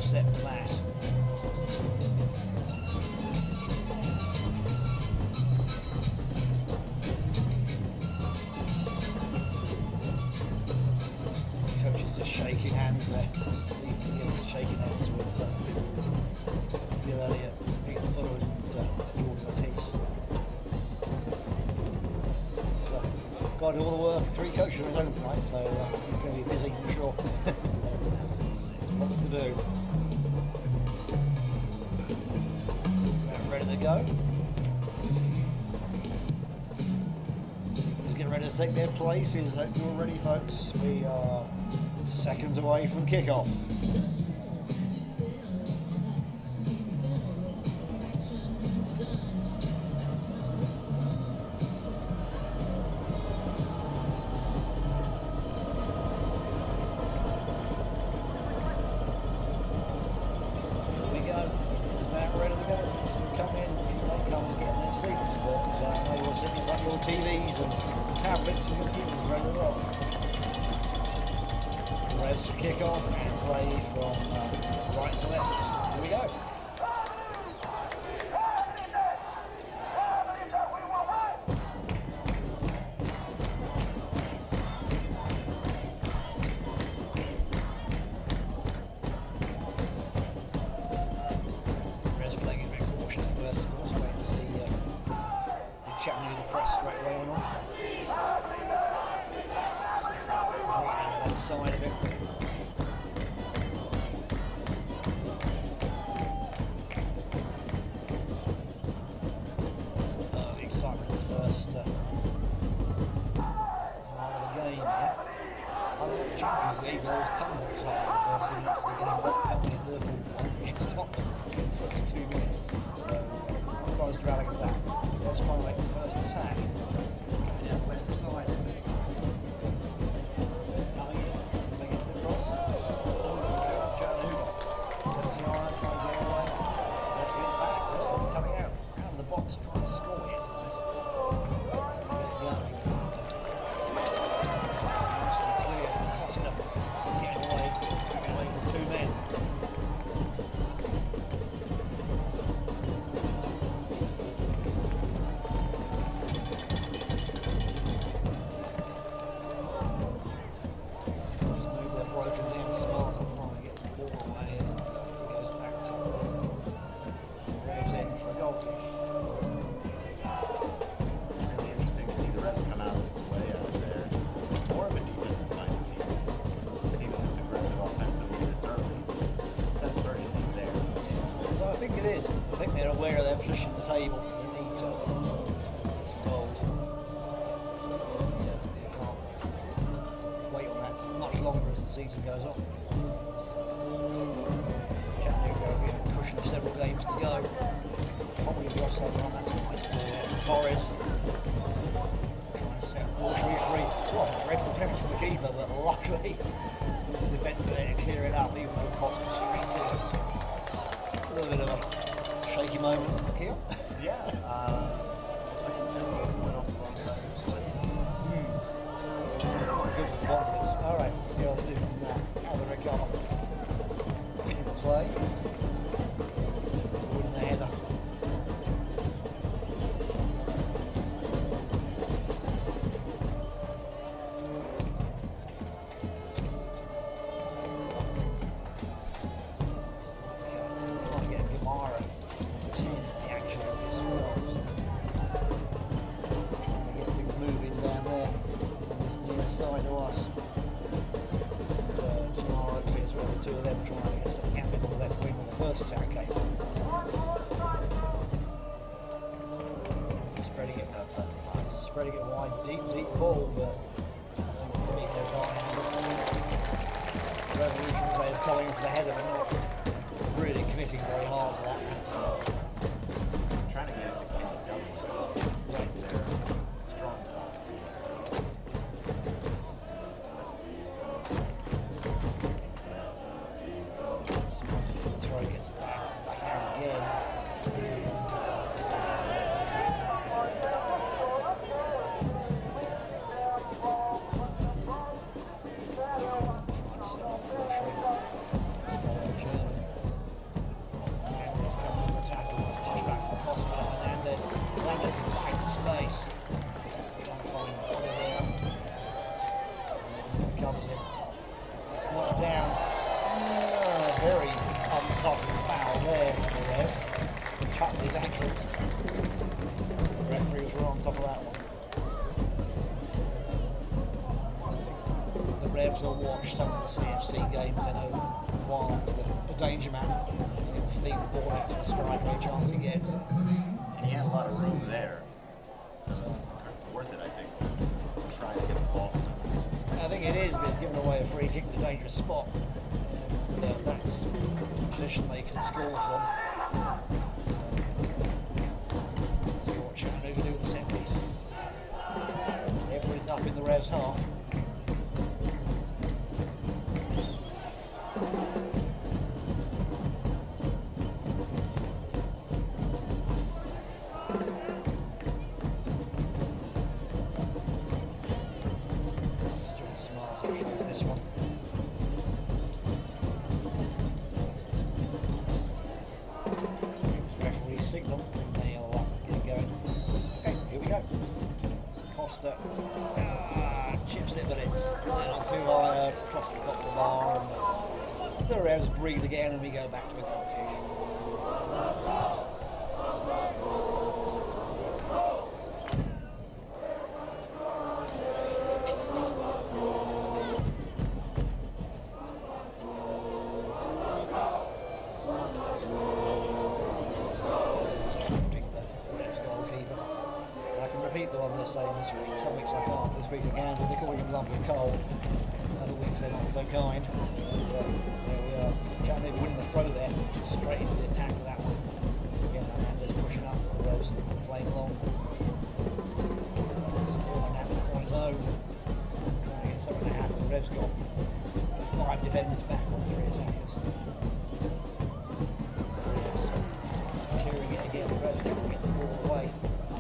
set for that. Coach is just shaking hands there. Steve McGill shaking hands with Bill Elliott, Peter Fuller and Jordan Matisse. So, got to do all the work. 3 coaches on his own tonight, so he's going to be busy, I'm sure. Lots to do. Just about ready to go. Just getting ready to take their places. Hope you're ready, folks. We are seconds away from kickoff. TVs and tablets and computers ready to roll. Revs to kick off and play from right to left. Here we go. Revs playing a bit cautious first, of course, waiting to see Chattanooga press straight away on off. Right out the left side of it. The excitement of the first part of the game here. Unlike the Champions League, there was tons of excitement in the first 2 minutes of the game. That penalty at Liverpool against Tottenham in the first 2 minutes. So, not as dramatic as that. Let's try and make the first attack. Coming down the left side. Coming in, making it across. Chattanooga. Luciano trying to get away. Let's get it back. Referee coming out of the box, trying to score here tonight. Get it going. Nicely clear. Costa getting away from 2 men. Broken down, Smart and finally get the ball away and it goes back to Revs in for a goal kick. Really interesting to see the Revs come out this way. They're more of a defensive-minded team. To see them this aggressive offensively this early, sense of urgency's there. Well, I think it is. I think they're aware of their position at the table. You need to get some goals. You can't wait on that much longer as the season goes on. Chattanooga over here, a cushion of several games to go. Probably going to be offside on. That's a nice ball there from Torres. Trying to set Wilshere free. What a dreadful clearance from the keeper, but luckily his defence there to clear it up, even though Costa straight in. It's a little bit of a shaky moment, Keel. Yeah, looks like he just went off the wrong side of his foot. Good for the confidence. Alright, let's see how they do from that. How they recover. In play. Winning the header. Okay, trying to get Gamara number 10 in the action of this goals. Trying to get things moving down there. This near side of us. Jamara is where the two of them trying to get something happening on the left wing when the first attack came. Spreading it outside the box. Spreading it wide, deep ball, but I think D'Amico can't handle it. Revolution players coming in for the header, but not really committing very hard to that. So. Trying to get it to Kenny Dublin. He's their strongest offensive player. The throw gets it back out again. Trying to set off Wilshere. Let's follow German. goes in. It's knocked down. No, very unsubtle foul there from the Revs. So cut his ankles. The referee was right on top of that one. The Revs will watch some of the CFC games. I know Wild's the danger man, and he'll feed the ball out to a striker any chance he gets. And he had a lot of room there. So it's worth it, I think, to try to get the ball from him. I think it is, but he's given away a free kick in a dangerous spot. And that's the position they can score from. So, let's see what Chattanooga do with the set piece. Everybody's up in the Revs half. Signal, and they'll get going. Okay, here we go. Costa chips it, but it's a little too high across the top of the bar, and the Revs breathe again, and we go back to a goal kick. Repeat the one they're saying this week. Some weeks I can't, this week I can, but they're calling him lump of coal. Other weeks they're not so kind. And there we are. Chattanooga winning the throw there, straight into the attack of that one. Again, Hernandez pushing up, the Revs playing long. Still Hernandez on his own, trying to get something to happen. The Revs got 5 defenders back on 3 attackers. Yes. Clearing it again, the Revs can't get the ball away.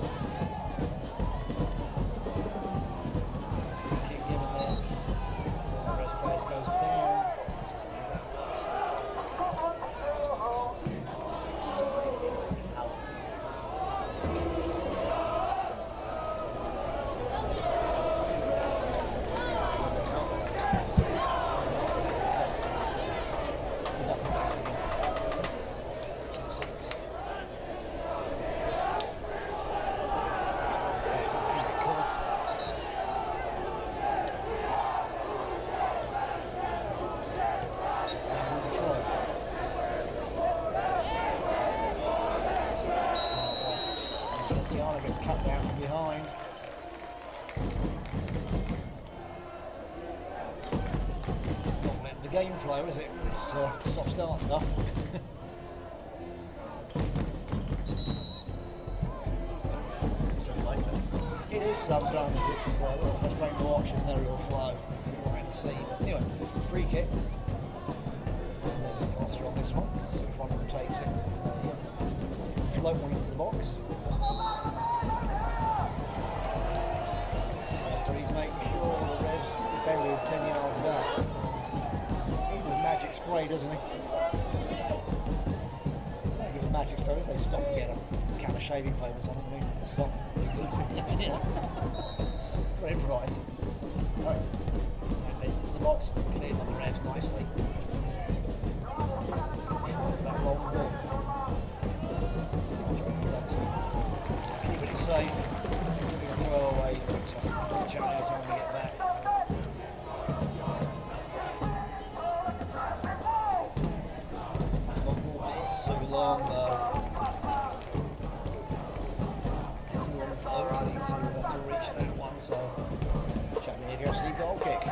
Gets cut down from behind. It's not letting the game flow, is it, with this stop-start stuff? It's just like that. It is sometimes. It's a little frustrating to watch. There's no real flow behind the scene. But anyway, free kick. And there's a Costa on this one. So if one takes it, if they float one into the box. He's making sure the Revs defender is 10 yards back. He's his magic spray, doesn't he? They give him magic spray, they stop and get a can of shaving foam or something. I mean, the song. It's got improvise. Right. And basically the box cleared by the Revs nicely. Trying for that long ball. Keeping it safe. Giving a throw away. Chattanooga trying to get back. It's not a bit too long though. Too long for Oakley to reach that one, so Chattanooga gets the goal kick.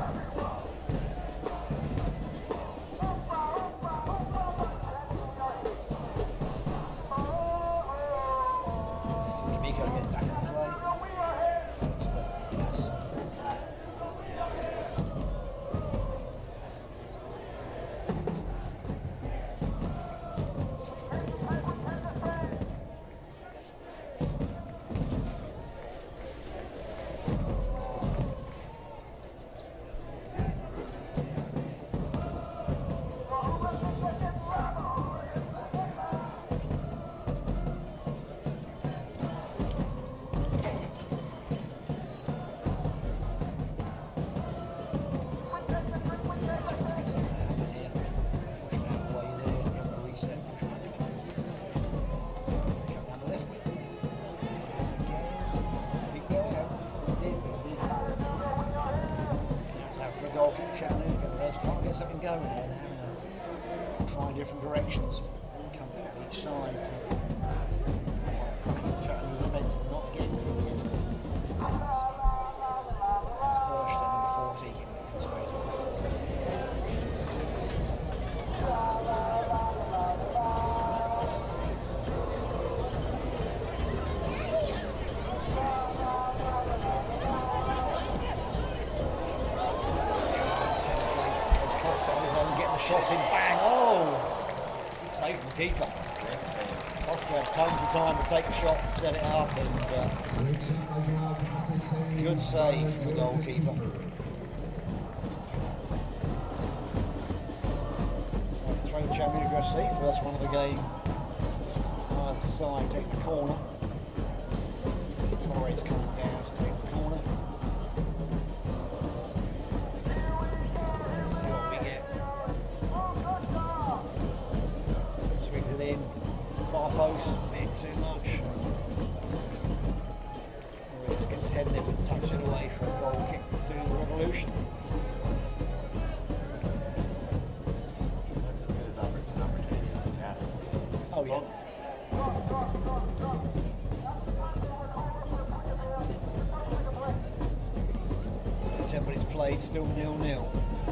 D'Amico getting back in play. Chattanooga, the Reds can't get something going here. They're having to try different directions. Come out each side to try the Chattanooga defence and not getting through yet. It's Hirsch then, number 14, getting frustrated. Shot in, bang, oh! It's safe from the keeper. Great save. Costa had tons of time to take the shot and set it up, and good save from the goalkeeper. So throw to Chattanooga FC, first one of the game. Either side, take the corner. Torres coming down to take the corner. See what we get. Swings it in, far post, a bit too much. Just gets his head in it but tucks it away for a goal kick to the Revolution. That's as good as an opportunity as you can ask for. Oh yeah. So 10 minutes played, still 0-0.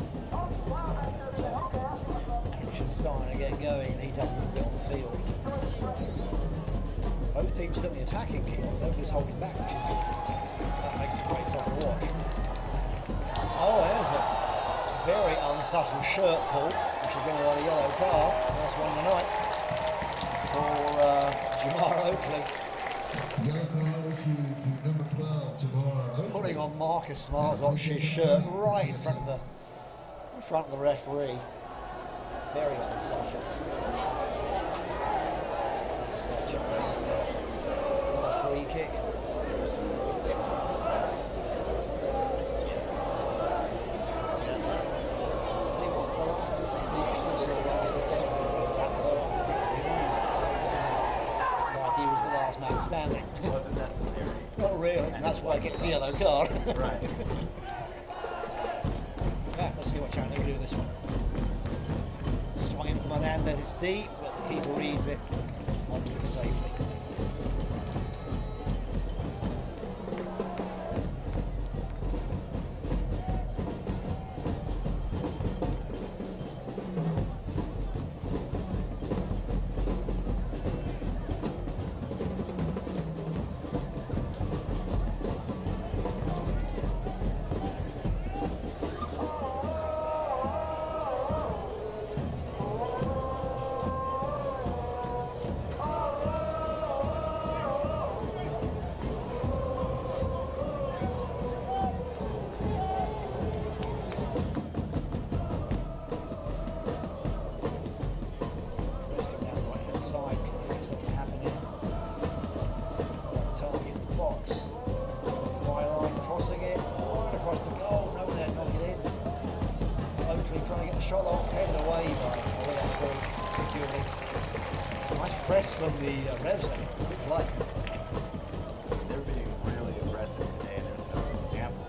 Action's starting to get going and he does a little bit on the field. Both teams certainly attacking here, nobody's holding back, which is good. That makes it great soccer to watch. Oh, there's a very unsubtle shirt pull, which is going to run a yellow card. First one of the night for Jamar Oakley. Yellow card issued to number 12, Jamar Oakley. Pulling on Marcus Smarzoc's shirt right in front of the referee. Very unsubtle. What a free kick. Yes. He wasn't the last defender. He usually was the last defender. Like he was the last man standing. It wasn't necessary. Not really. And that's why he gets the yellow card. Right. Yeah, let's see what Chattanooga do this one. Swinging from Hernandez, it's deep, but the keeper reads it, onto it safely. Trying to get the shot off, headed away by that's very securely. Nice press from the Revs there. Good play. They're being really aggressive today, and there's another example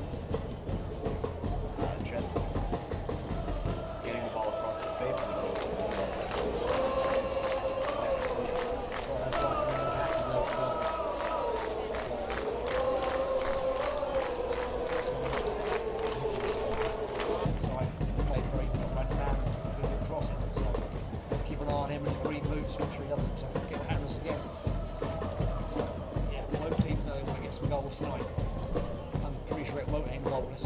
of just getting the ball across the face of the goal. Well, that's right, we have to go for goals. Inside, played very well, right down, good cross it. So keep an eye on him with his green boots, make sure he doesn't get around us again. So, yeah, both teams know they want to get some goals tonight. I'm pretty sure it won't end goalless.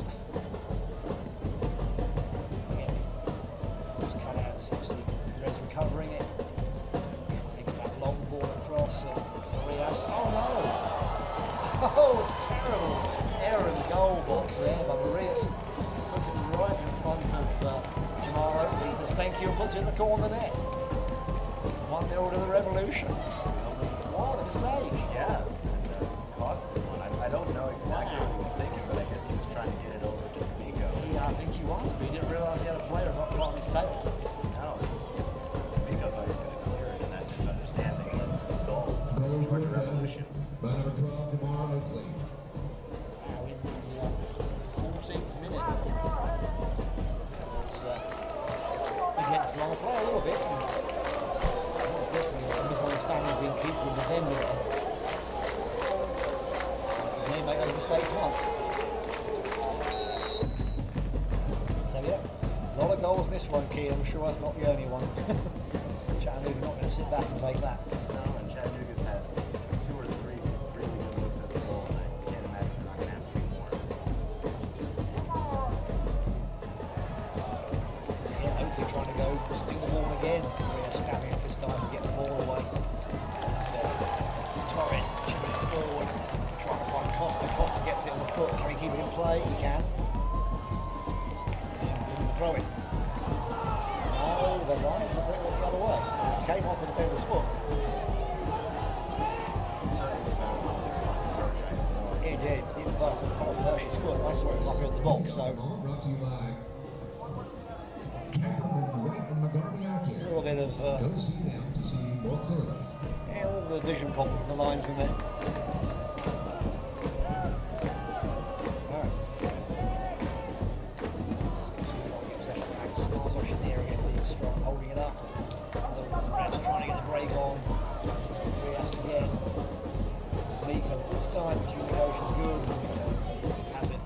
Again, just cut out, so you see Reds recovering it. Trying to get that long ball across. Marias, oh no! Oh, terrible error in the goal box there by Marias. Puts it right in front of Jamar Oakley. He says thank you and puts it in the corner of the net. 1-0 to the Revolution. What a mistake. Yeah, and cost him one. I don't know exactly what he was thinking, but I guess he was trying to get it over to Miko. Yeah, I think he was, but he didn't realise he had a player right on his tail. No. Miko thought he was going to clear it, and that misunderstanding led to a goal. Georgia Revolution. By number 12, Jamar Oakley. Now in the 14th minute. defence line of play a little bit. There's definitely a misunderstanding between keeper and defender there. You may make those mistakes once. So yeah, a lot of goals in this one, Keane. I'm sure that's not the only one. Chattanooga's not going to sit back and take that. No, and Chattanooga's had 2 or 3 really good looks at the ball, and I can't imagine they're not going to have a few more. Yeah, Oakley trying to go steal the ball again. We're standing up this time and getting the ball away. That's better. Torres chipping it forward, trying to find Costa. Costa gets it on the foot. Can he keep it in play? He can. Wins the throw in. No, the Lions was it the other way. Came off the defender's foot. Certainly bounced off his side of Hirsch, I have no idea. It did. It bounced off Hirsch's foot. I saw it up here in the box, so Ball brought to you by Captain White and McGarvey out a there. little bit of Go see them to see more clearly. yeah, a little bit of vision problem for the linesman there. Smartosh in there again, being strong, holding it up. The ref's trying to get the break on. Rias again. Miko, this time the communication's good. Has it.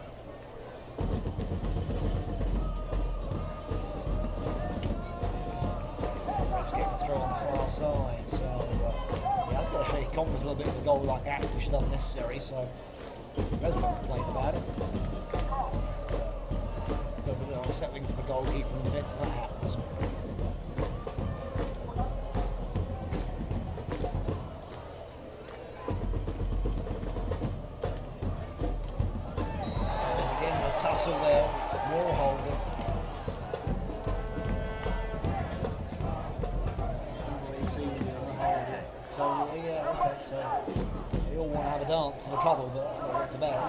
Ref's getting a throw on the far side, so he has got to shake confidence a little bit with a goal like that, which is unnecessary, so Ref's not complaining about it. Got a bit of unsettling for the goalkeeper and defence that happens. Again, the tussle there, more holding. So yeah, okay, so they all want to have a dance and a cuddle, but that's not what it's about.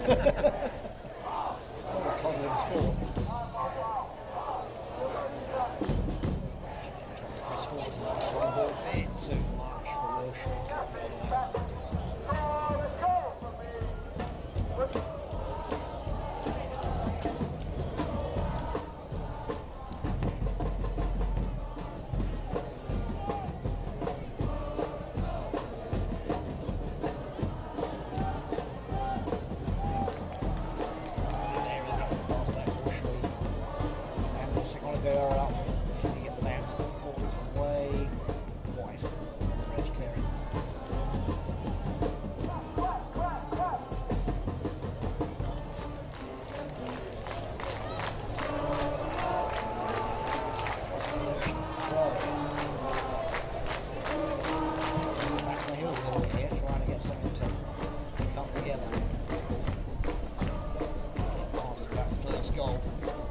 It's not a cuddling sport. Trying to press forward to nice one ball, bit too much for Wilshire. Can't get over that. Oliveira up. Can he get the bounce forward this one way? Quite. The ref's clearing. Back on the heels a little bit here, trying to get something to come together. Get past that first goal.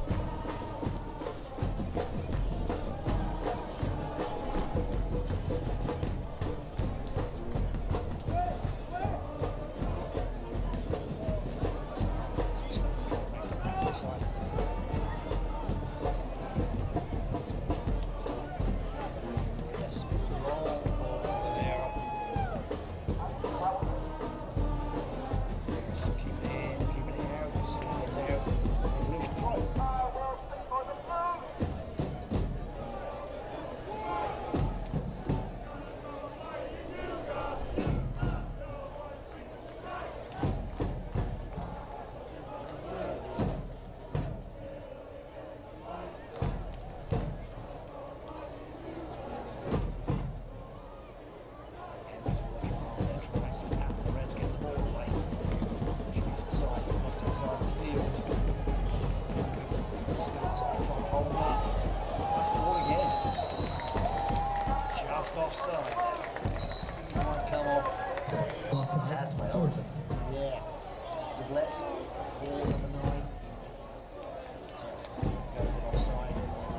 Offside. Might come off. That's my open. Yeah. Doublet. 4, number 9. So, go with offside.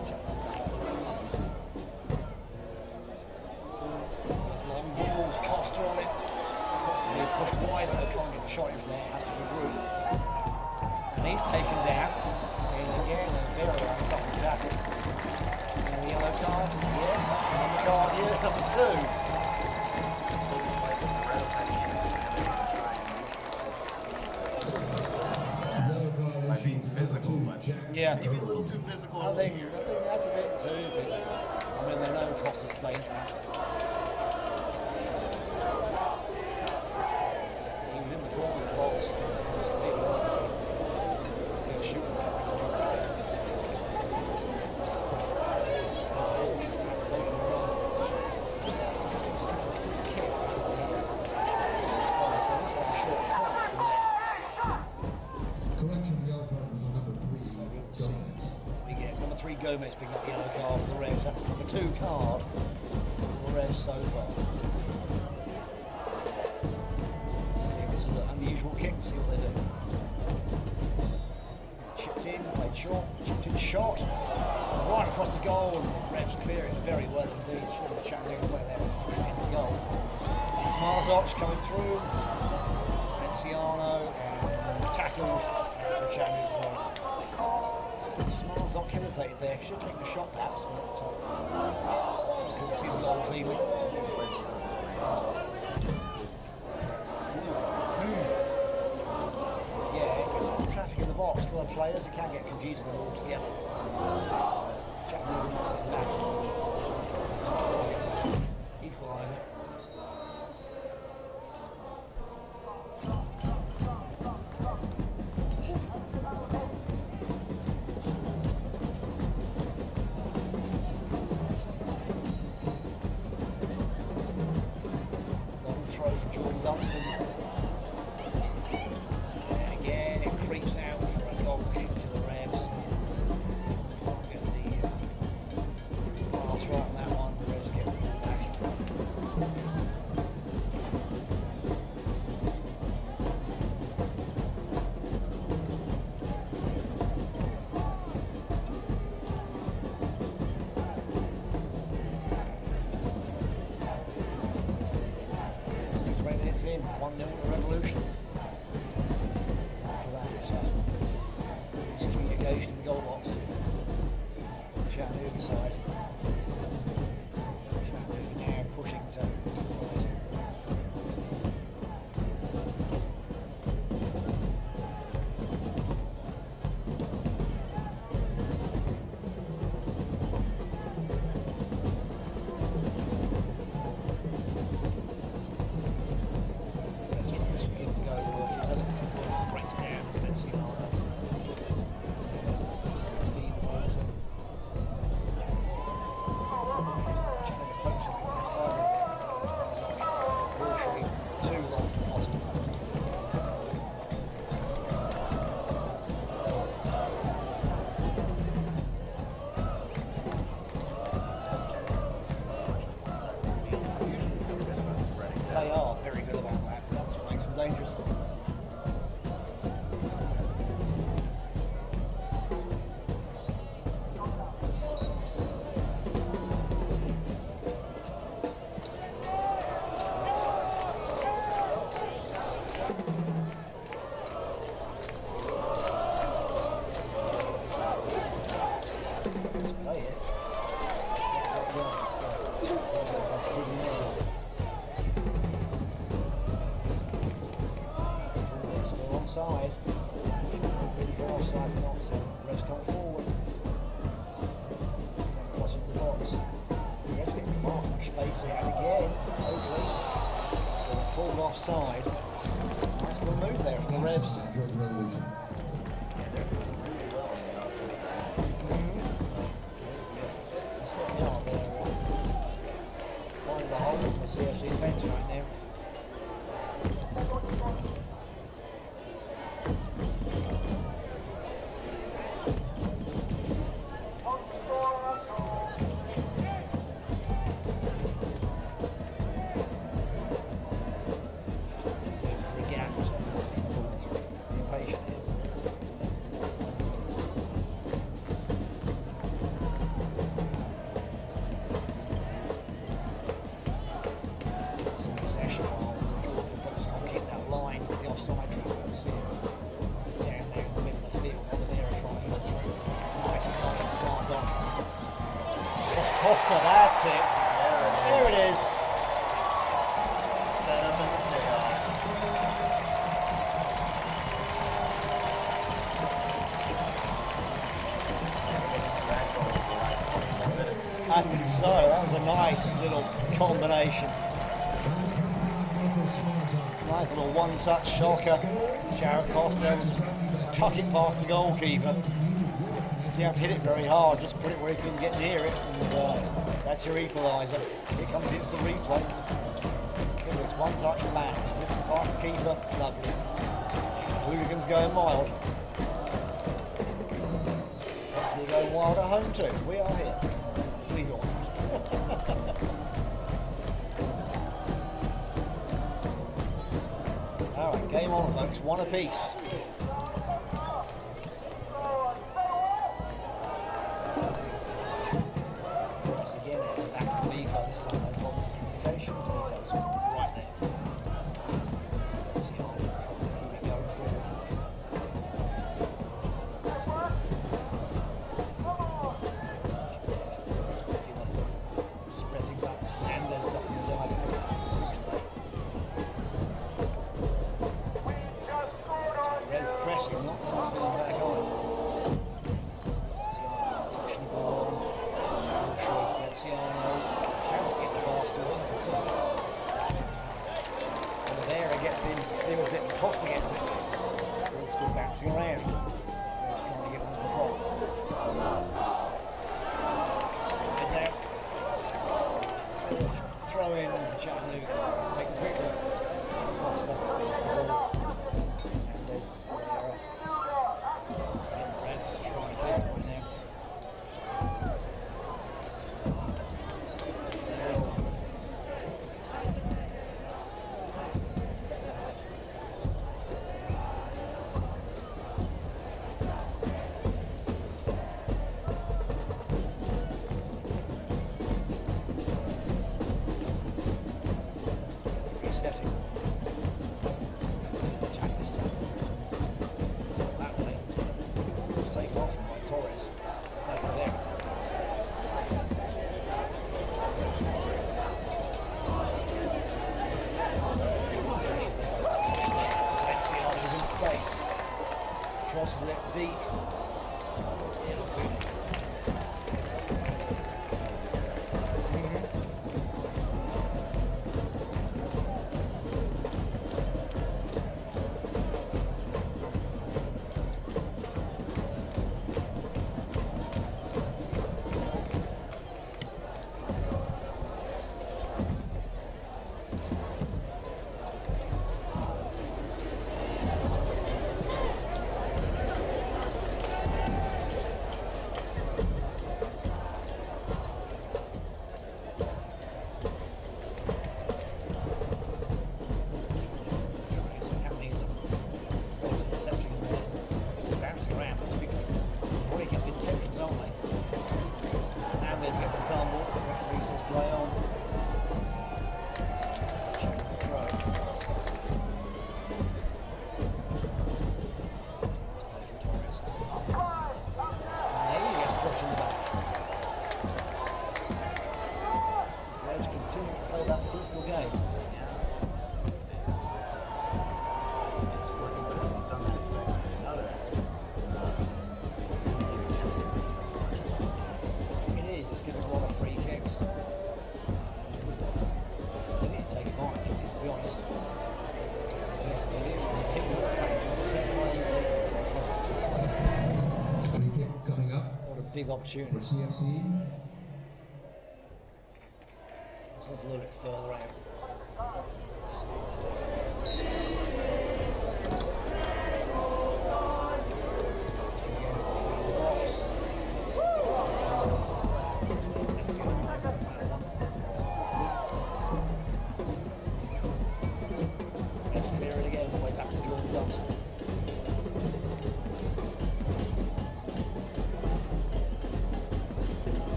There's long balls. Costa on it. Costa being pushed wide though. Can't get the shot in from there. Has to regroup. And he's taken down. And again, a very unsuffering tackle. And the yellow card. Yeah, that's the number card. Yeah, number 2. Looks like the Reds had to try and neutralize the speed by being physical, but Yeah. Maybe a little too physical I early think here. that's a bit too physical. I mean, they know Costa's a danger man. So, he was in the corner of the box. I feel he wasn't going to shoot for that or anything. So, interesting stuff for a free kick. So it's like a short cut from there. Correction, the yellow card was on number 3, So we'll see. Gomez. We get number 3 Gomez picking up the yellow card for the Revs. That's number 2 card for the Revs so far. Let's see, this is an unusual kick. Let's see what they do. Chipped in, played short, chipped in shot, right across the goal, and the Revs clear it very well indeed. Surely Chattanooga play there, pushing into the goal. Smarzoc's coming through, Feliciano, and tackled for the Chattanooga throw. Smarzoc hesitated there, should have taken a shot perhaps, but couldn't see the goal cleanly. Yeah, there's a lot of traffic in the box for the players, it can get confusing them all together. Chattanooga not sitting back. Equaliser. Long throw for Jordan Dunstan. And again, it creeps out for a goal kick to the Revs. Can't get the pass right on that one. The Revs get the ball back. So 20 minutes in, 1-0 to the Revolution. After that miscommunication in the goal box. Chattanooga side. Chattanooga now pushing to equalise. Let's try this give and go work. It doesn't work, it breaks down. Let's see how feed the ball to Chattanooga focus on his left side a little bit. Ball shape too long for Austin. Usually so good about spreading it They out. are very good about that. That's what makes them dangerous. Play it. That's keeping it in. Still onside. Ready for offside, but not so. Revs come forward. Then crossing the box. Revs getting far too much space here. And again, Oakley. Pulled offside. Nice little move there from the Revs. Georgia Revolution. Yeah, they're doing really well on the offensive end. They certainly are. They're finding the hole in the CFC defence right now. Waiting for a gap, so I think pulled through. Impatient here. Some possession while Georgia focusing on keeping that line for the offside try. See it down there in the middle of the field. Over there, trying to go through. Nice touch, Smarzon. Costa, that's it. There it is. Set up in the payoff. I think so. That was a nice little combination. Nice little one-touch shocker. Jared Costa just tuck it past the goalkeeper. You have to hit it very hard, just put it where he couldn't get near it, and that's your equaliser. Here comes the instant replay. Look at this, one touch and bang, slips it past the keeper, lovely. The hooligans going wild. Hopefully they're going wild at home too. We are here. Believe it or not. Alright, game on folks, one apiece. Steals it and Costa gets it. Ball still bouncing around. He's trying to get under control. Slides out. Throw in to Chattanooga. Take a quick look. Costa gets the ball. And there's Rivera. And the ref just trying to clear it right now. Crosses it deep. It'll suit it. Big opportunity. So it's a little bit further out. Let's clear it again, way back to Jordan Dunstan.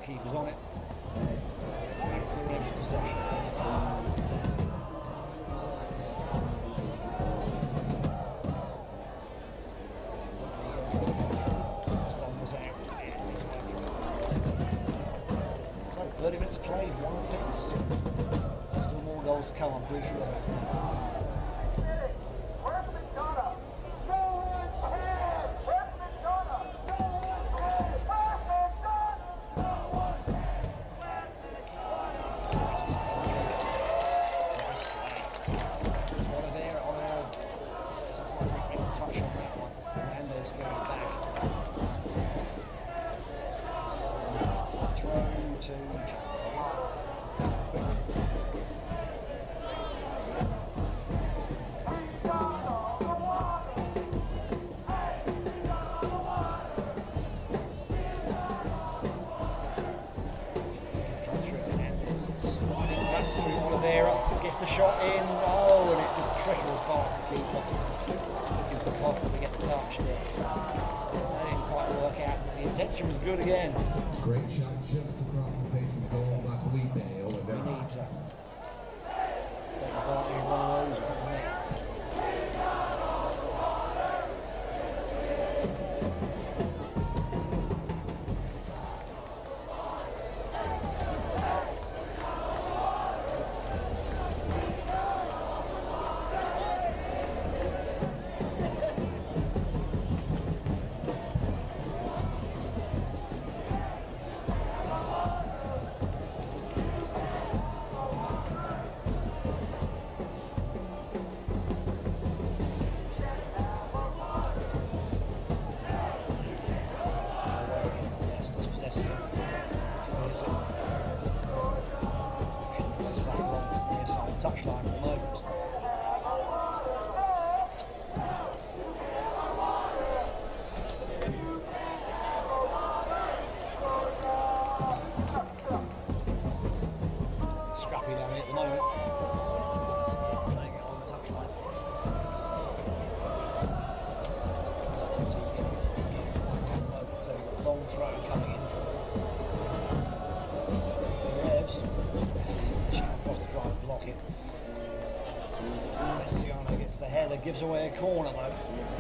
keeper's on it. Clear for possession. Stumbles out. So 30 minutes played, one apiece. Still more goals to come, I'm pretty sure about that. Gets the shot in, oh, and it just trickles past the keeper. Looking for Costa to get the touch, but that didn't quite work out. The intention was good again. Great shot just across the face of goal by Felipe Oliveira. We need to take advantage of one of those. Touchline at the moment. Scrappy down here at the moment. Still playing it on the touchline. So we've got a long throw coming in from the Revs. Across to try and block it. Veneziano gets the header, gives away a corner though.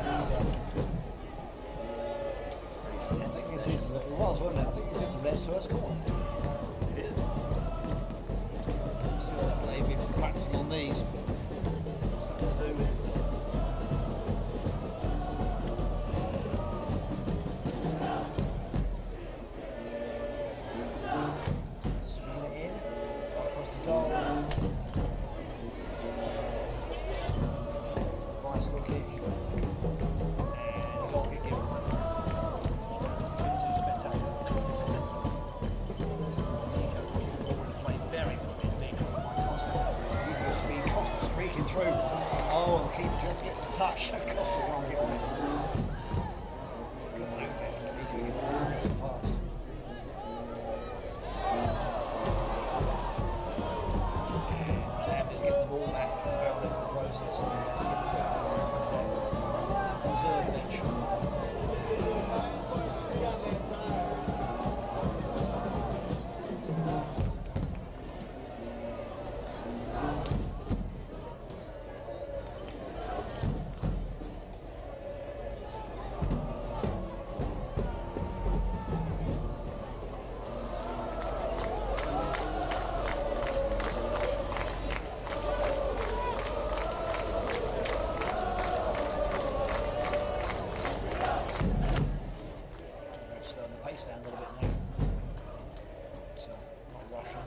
I think this is it was, wasn't it? I think this is the Reds' first corner. It is. So they've been practicing on these. Something to do with it. Swinging it in, across the goal. Bicycle kick. And a goal kick given. It's been too spectacular. Played very well indeed by Costa. Using the speed, Costa streaking through. Oh, and the keeper just gets the touch, so Costa can't get on it. Good move there to Malika, get the ball so fast. Just get the ball back, and foul in the process, and get the foul from there. Reserve bench. Slowing the pace down a little bit now. But, not rushing.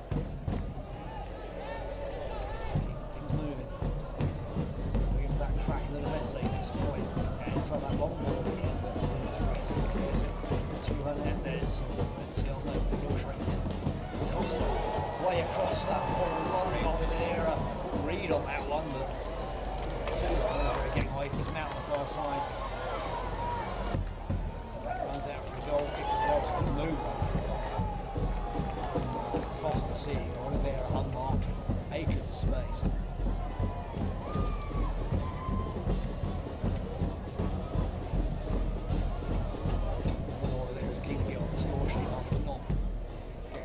Keeping things moving. Looking for that crack in the defence at this point. And try that long ball again, but clears it. To Hernandez. Veneziano to Gaucher. Costa way across that ball. Laurie Oliveira. Read on that one, but two Oliveira getting away from his mount on the far side. Runs out for a goal kick. Good move though from Costa, seeing Oliveira unmarked, acres of space. Oliveira's keen to get on the score sheet after not getting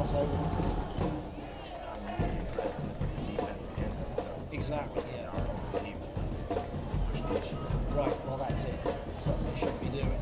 pass over them. Trying to use the aggressiveness of the defense against itself. Exactly, There yeah. are open people that push the issue. Right, well that's it. Something they shouldn't be doing.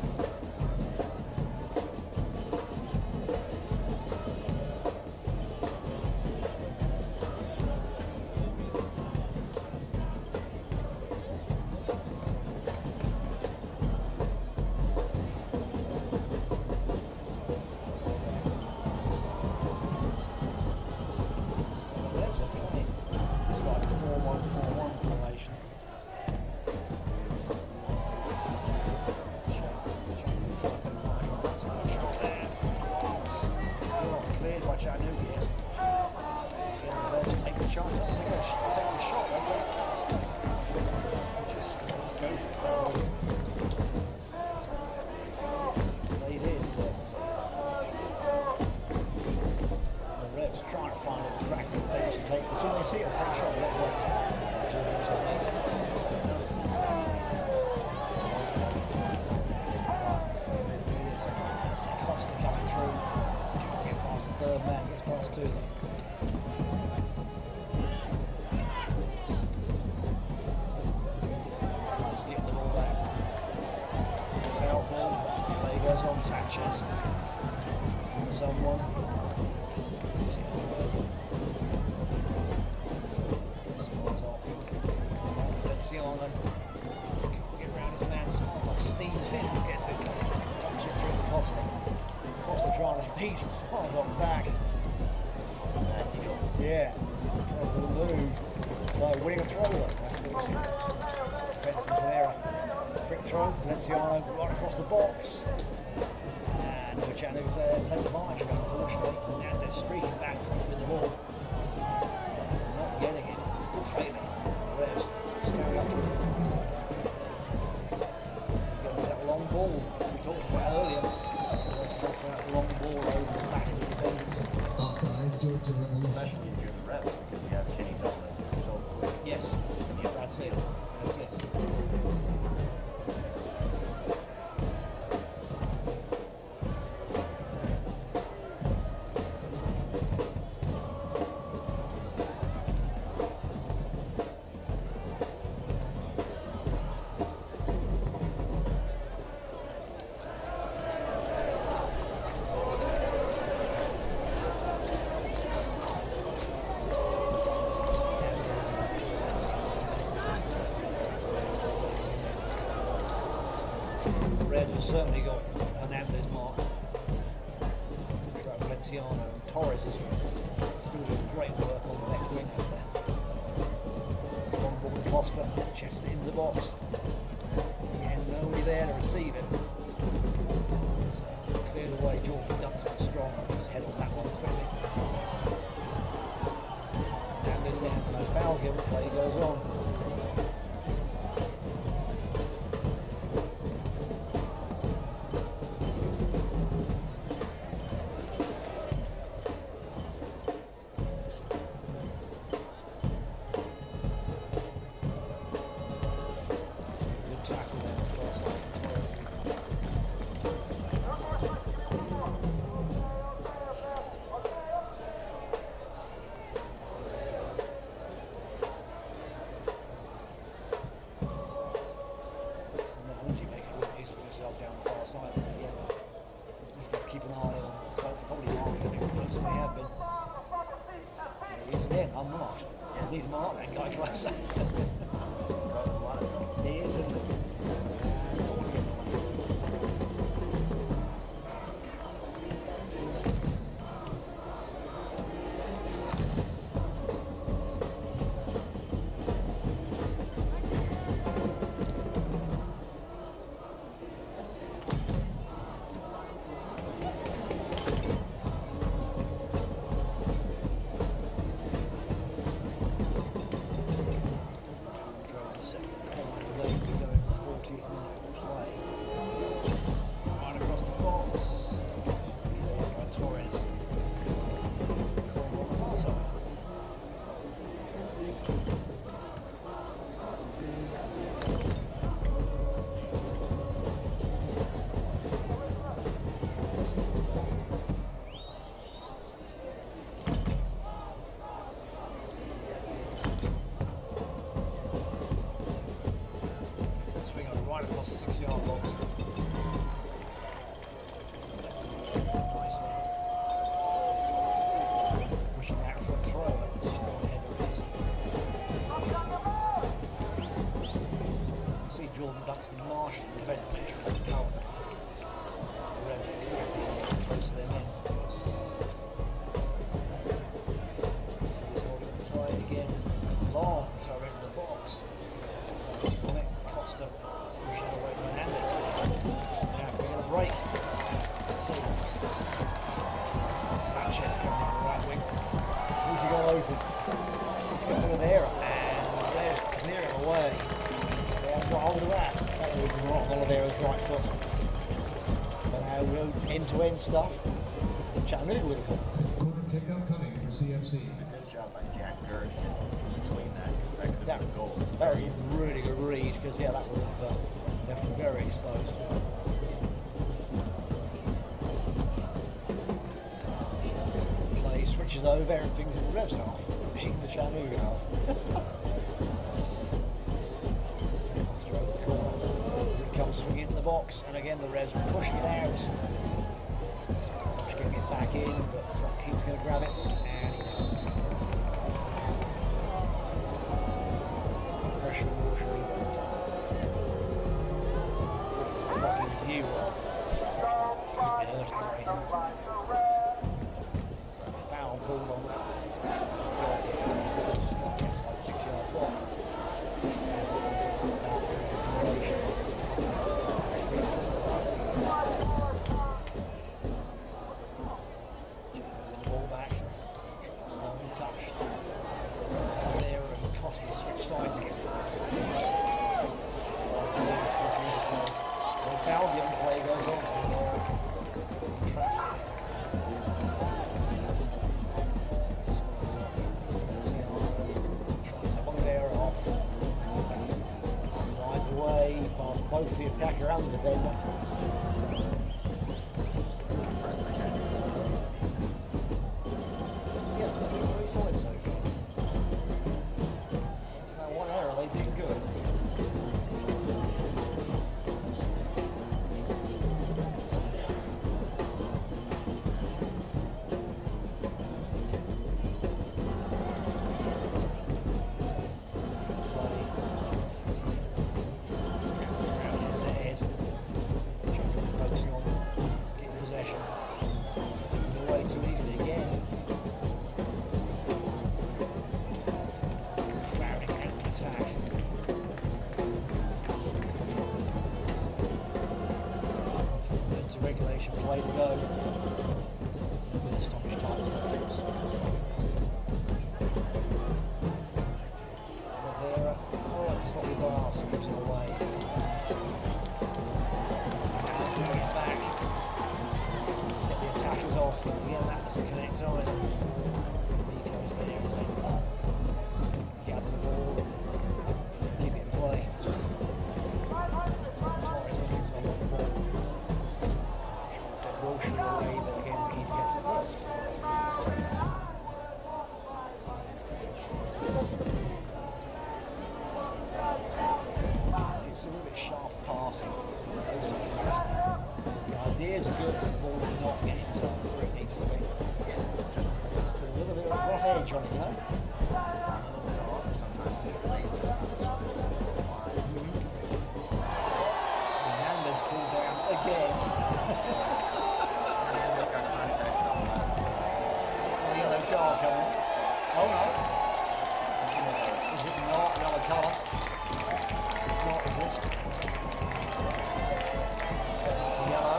So the Revs are playing. It's like a 4-1-4-1 formation. Still cleared by Chattanooga, yes. Again, the Revs take the shot. Take the shot, they take it. Just go for it. They did, but the Revs trying to find a little crack in the fence and take it. As soon as they see it, they take a shot. They don't wait. Notice this is actually boxes in the midfield. It's really past it. Costa coming through. Can't get past the third man. Gets past two though. Just getting the ball back. Foul ball. Play goes on. Sanchez. Looking for someone. Smartok. Feliciano. Can't get around his man. Smartok steams in. Gets it. Dumps it through the Costa. Costa trying to feed Smartok back. Back heel. Yeah. Over the move. So winning a throw though. Defense and Canera. Quick throw. Feliciano right across the box. And no Chattanooga player take advantage of it, unfortunately. Hernandez streaking back, trying to win the ball. Not getting it. Good play there. The Revs standing up to him. Again, there's that long ball we talked about earlier. Let's drop that long ball over the back of the defenders. Offside, Georgia Revolution. Especially if you're the Revs, because you have Kenny Dublin, who's so quick. Yes, yeah, that's it. That's it. Revs have certainly got Hernandez marked. Feliciano and Torres is still doing great work on the left wing over there. There's long ball to Costa, chests it into the box. Again, nobody there to receive it. So cleared away. Jordan Dunstan strong. Puts his head on that one quickly. Hernandez down, no foul given. Play goes on. Good tackle there in the first half from Torres. So not only make it look easy for yourself down the far side, but again, you've got to keep an eye on him. Probably mark him a bit closer than they have been. There he is again, unmarked. Yeah, need to mark that guy closer. He's causing a lot of trouble. He is, isn't he? Drove the second corner of the game, we go into the 40th minute. across the 6-yard box. Nicely. Pushing out for a throw. See Jordan Dunstan Marshall, the defence match from Cullen. The ref close to their men. Play again. Long throw into the box. Just on it. Costa pushing away from Hernandez. Now we get a break. Let's see. Sanchez going down the right wing. Who's he got open? He's got Oliveira, and there's clearing away. They haven't got hold of that. That would be right on Oliveira's right foot. So now we'll end-to-end stuff. Chattanooga with a corner. Corner kickout coming for CFC. It's a good job by Jack Gerd getting between that, because that could have been a goal. That was a really good read, because yeah, that would have left him very exposed. Play switches over, everything's in the Revs half, in the Chattanooga half. Costa over the corner. Here it comes swinging into the box, and again the Revs pushing it out. Smash going to get back in, but it's like King's going to grab it, and he does. Pressure on Wilshere, but he's blocking his view of physically hurt Harry. So foul called on that goal kick, slightly outside the 6-yard box. Foul through consideration. Ball back, long touch. There and Costa switch sides again. Afternoon to confuse the players. Well, foul, the young play goes on. Traffic. Smiles up. Tries to set Oliveira off. Slides away past both the attacker and the defender. Yeah, pretty solid so far. After that one error, they've been good. Focusing on getting possession. Giving away too easily again. Crowding out the attack. It's a regulation play to go. Astonished times defense. Oliveira. Oh, it's a sloppy pass. Gives it away. Bring it back, set the attackers off, and again that doesn't connect either. Nico's there as they gather the ball and keep it in play. Torres looking for a long ball, trying to set Wilshere away, but again the keeper gets it first. It's a little bit sharp passing on both sides. The ideas are good, but the ball is not getting to where it needs to be. Yeah, it's just It's a little bit of a rough edge on it, you know? it's gone a little bit off. Sometimes it's late, sometimes it's just a little bit wide. Hernandez pulled down again. Hernandez got contacted on the last. It's like a yellow card coming. Oh no. This one was Is it not yellow colour? It's not, is it? It's a yellow.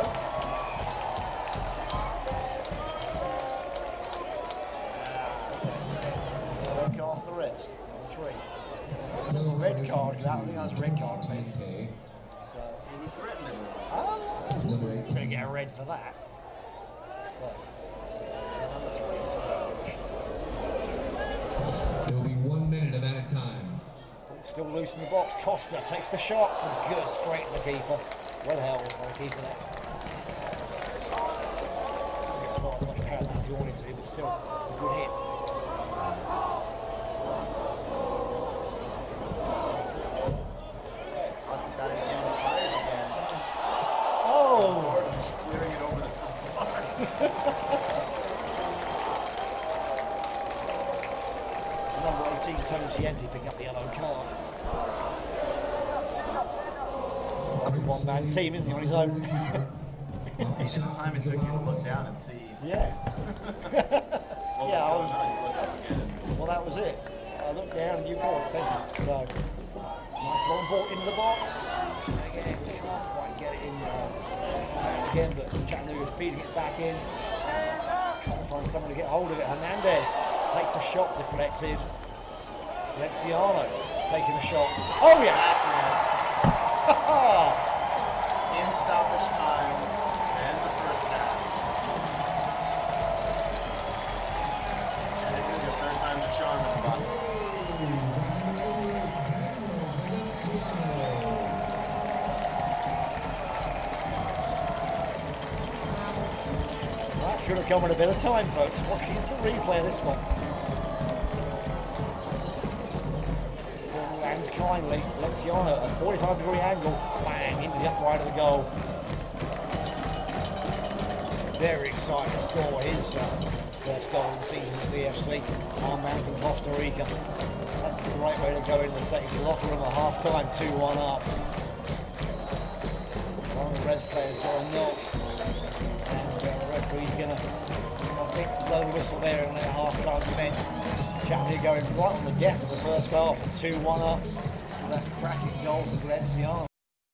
Yellow card for the refs. Number 3. It's not a red card, because I don't think that's a red card offence. So, he threatened him a little. oh, we're going to get a red for that. So, number 3 for violation. There will be 1 minute of added time. Still loose in the box. Costa takes the shot and good straight to the keeper. Well held by the keeper there. Not as much power as he wanted to, but still a good hit. Plus he's got it again. Fires it So number 18, Tony Chienti, picking up the yellow card. Just like a one-man team, isn't he, on his own? And the time it took you to look down and see Yeah. what Yeah, I was was- going on, you look up again. Well, that was it. I looked down and you caught it. Thank you. So, nice long ball into the box. And again, can't quite get it in again, but Chattanooga feeding it back in. Trying to find someone to get hold of it. Hernandez takes the shot, deflected. Valenciano taking the shot. Oh, yes! In stoppage time to end the first half. Chattanooga, third time's a charm in the box. That could have come at a bit of time, folks. Watching the replay of this one. Ball lands kindly. Valenciano, a 45-degree angle, bang, into the upright of the goal. Very excited to score his first goal of the season with CFC. Our man from Costa Rica. That's a great way to go in the second locker room at half-time, 2-1 up. One of the Reds players got a knock. And the referee's going to, I think, blow the whistle there and let half-time commence. Chattanooga going right on the death of the first half, 2-1 up. And that cracking goal for Valenciano.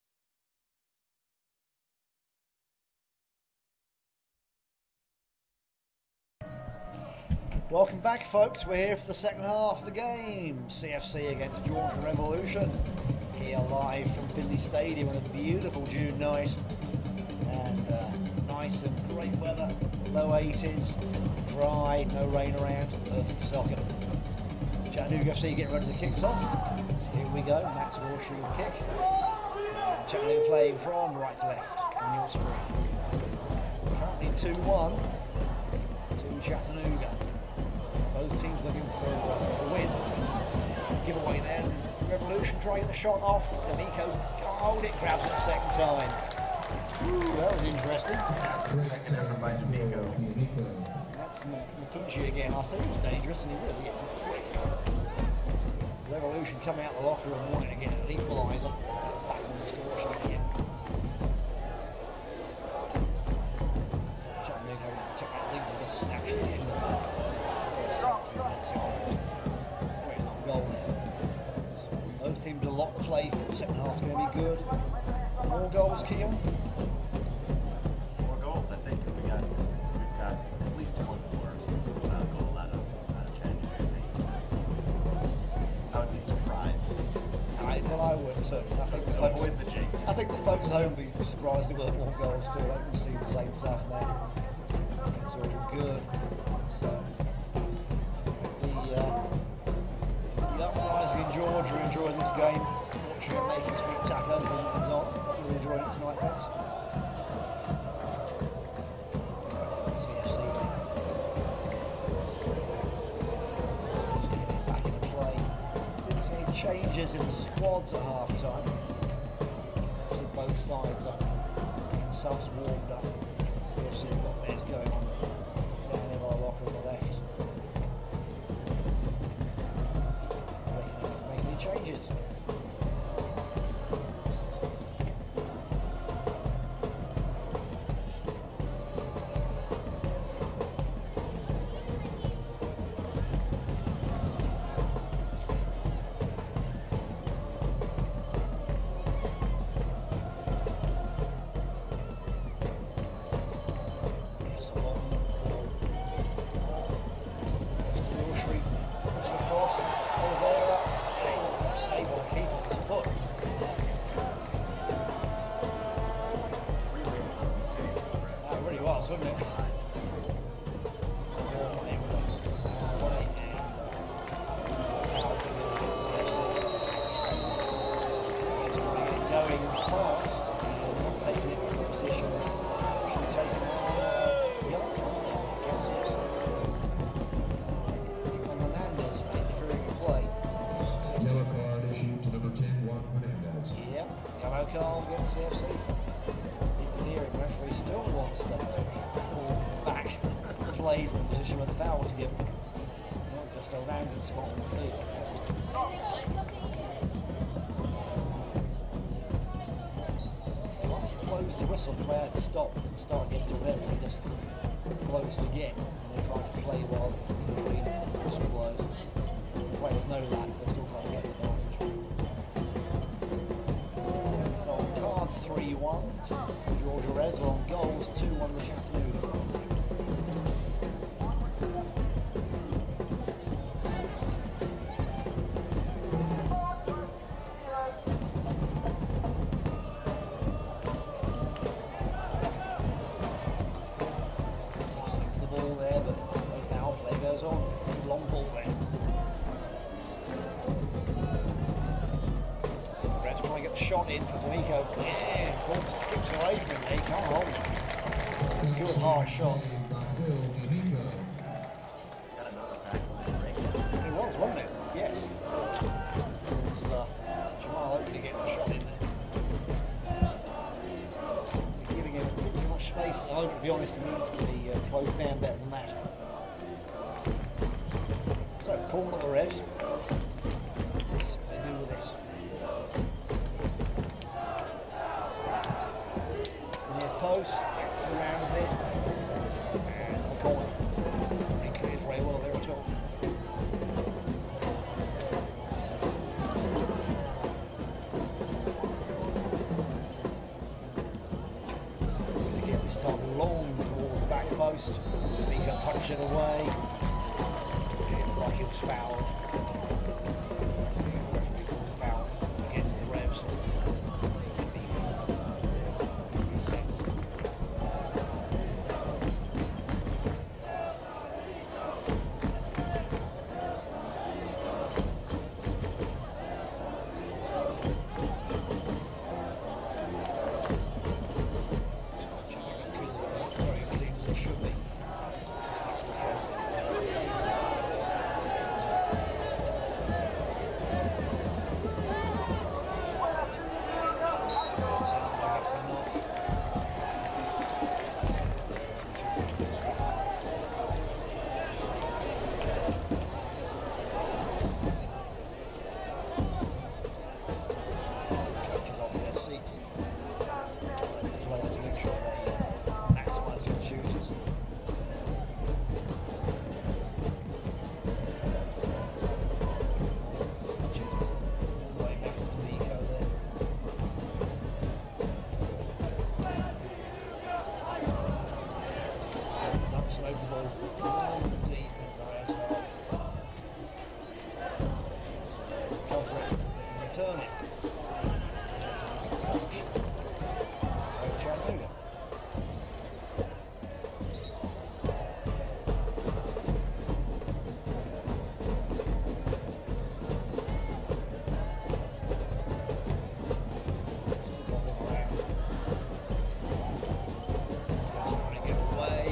Welcome back, folks. We're here for the second half of the game. CFC against Georgia Revolution. Here live from Finley Stadium on a beautiful June night. And nice and great weather. Low 80s, dry, no rain around. Perfect for soccer. Chattanooga FC getting ready to kick us off. Here we go. Max Walsh with the kick. And Chattanooga playing from right to left on your screen. Currently 2-1 to Chattanooga. Both teams looking for a win. Giveaway there. The Revolution trying the shot off. D'Amico can't hold it. Grabs it a second time. Ooh, that was interesting. Second effort by D'Amico. That's Matunchi again. I said he was dangerous, and he really is quick. Revolution coming out the locker room wanting to get an equaliser. Back on the score sheet again. Chattanooga took that lead with a snatch at the end of the first half. Great long goal there. So both teams a lot to play for. The second half's going to be good. More goals, Keon. More goals. I think we've got at least one more goal out of Chattanooga. I think so. I would be surprised. I would too. I think the To folks, avoid the jinx. I think the folks at home would be surprised if there were more goals too. They can see the same stuff now. It's all good. So the uprising in Georgia are enjoying this game. Watching it making street tacos and Don. Hope you're enjoying it tonight, folks. CFC getting back into play. Didn't see any changes in the squads at half time. So both sides are getting subs warmed up. CFC have got theirs going on down there by the locker on the left. Making any changes. Here's a long ball. Steel Street puts it across. Oliveira. Oh, save on the keeper with his foot. Really important save for the Reds. That really was, wasn't it? Going fast and not taking it from a position. Actually taking yellow card against CFC. On Hernandez for interfering in play. Yellow card issued to number 10, Juan Hernandez. Yeah, yellow card against CFC for interfering. Referee still wants the ball played from the position where the foul was given. Not just a random spot on the field. So once he blows the whistle, the player stops and starts getting to event, he just blows it again and they try to play while between whistle blows. The players know that, but they're still trying to get the advantage. So on cards 3-1 to Georgia Reds, or on goals 2-1 to Chattanooga. Tossing for the ball there, but no foul, play goes on. Long ball there. Reds trying to get the shot in for D'Amico. Yeah, ball skips away from him. He can't hold it. Good hard shot. Got another back line break. It was, wasn't it? Yes. It was Jamal Oakley getting the shot in there. Giving him a bit too much space at the moment, to be honest. He needs to be closed down better than that. So, corner of the Revs. So what they do with this? It's the near post, gets around a bit. And the corner. They cleared very well there at all. So they get this time long towards the back post. He can punch it away. It was like it was fouled. The referee called the foul against the Revs. Resets. Very clean as they should be. Coaches off their seats. The players make sure they maximise their opportunities. Sanchez all the way back to D'Amico there. Dunson over the ball, long deep in the Revs half. Cover it and return it. Touch. So Chattanooga. Still bobbing around. Just trying to get away.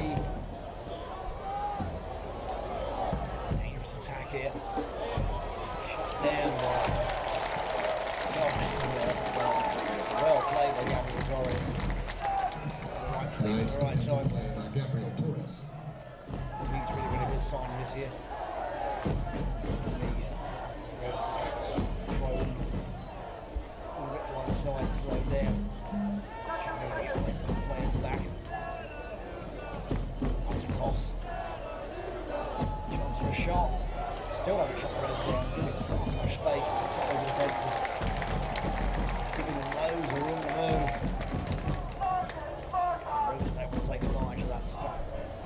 Dangerous attack here. Shut down by Torres there. Well played by Gabriel Torres. The right place at the right time. Played by Gabriel Torres. He's really been a good sign this year. The Revs attack was thrown a little bit to one side, slowed down. Trying to get the players back. That's a cross. Chance for a shot. Still haven't shot the Revs down, giving the front so much space. They cut over the fences. Giving them loads of room to move. Revs able to take advantage of that this time.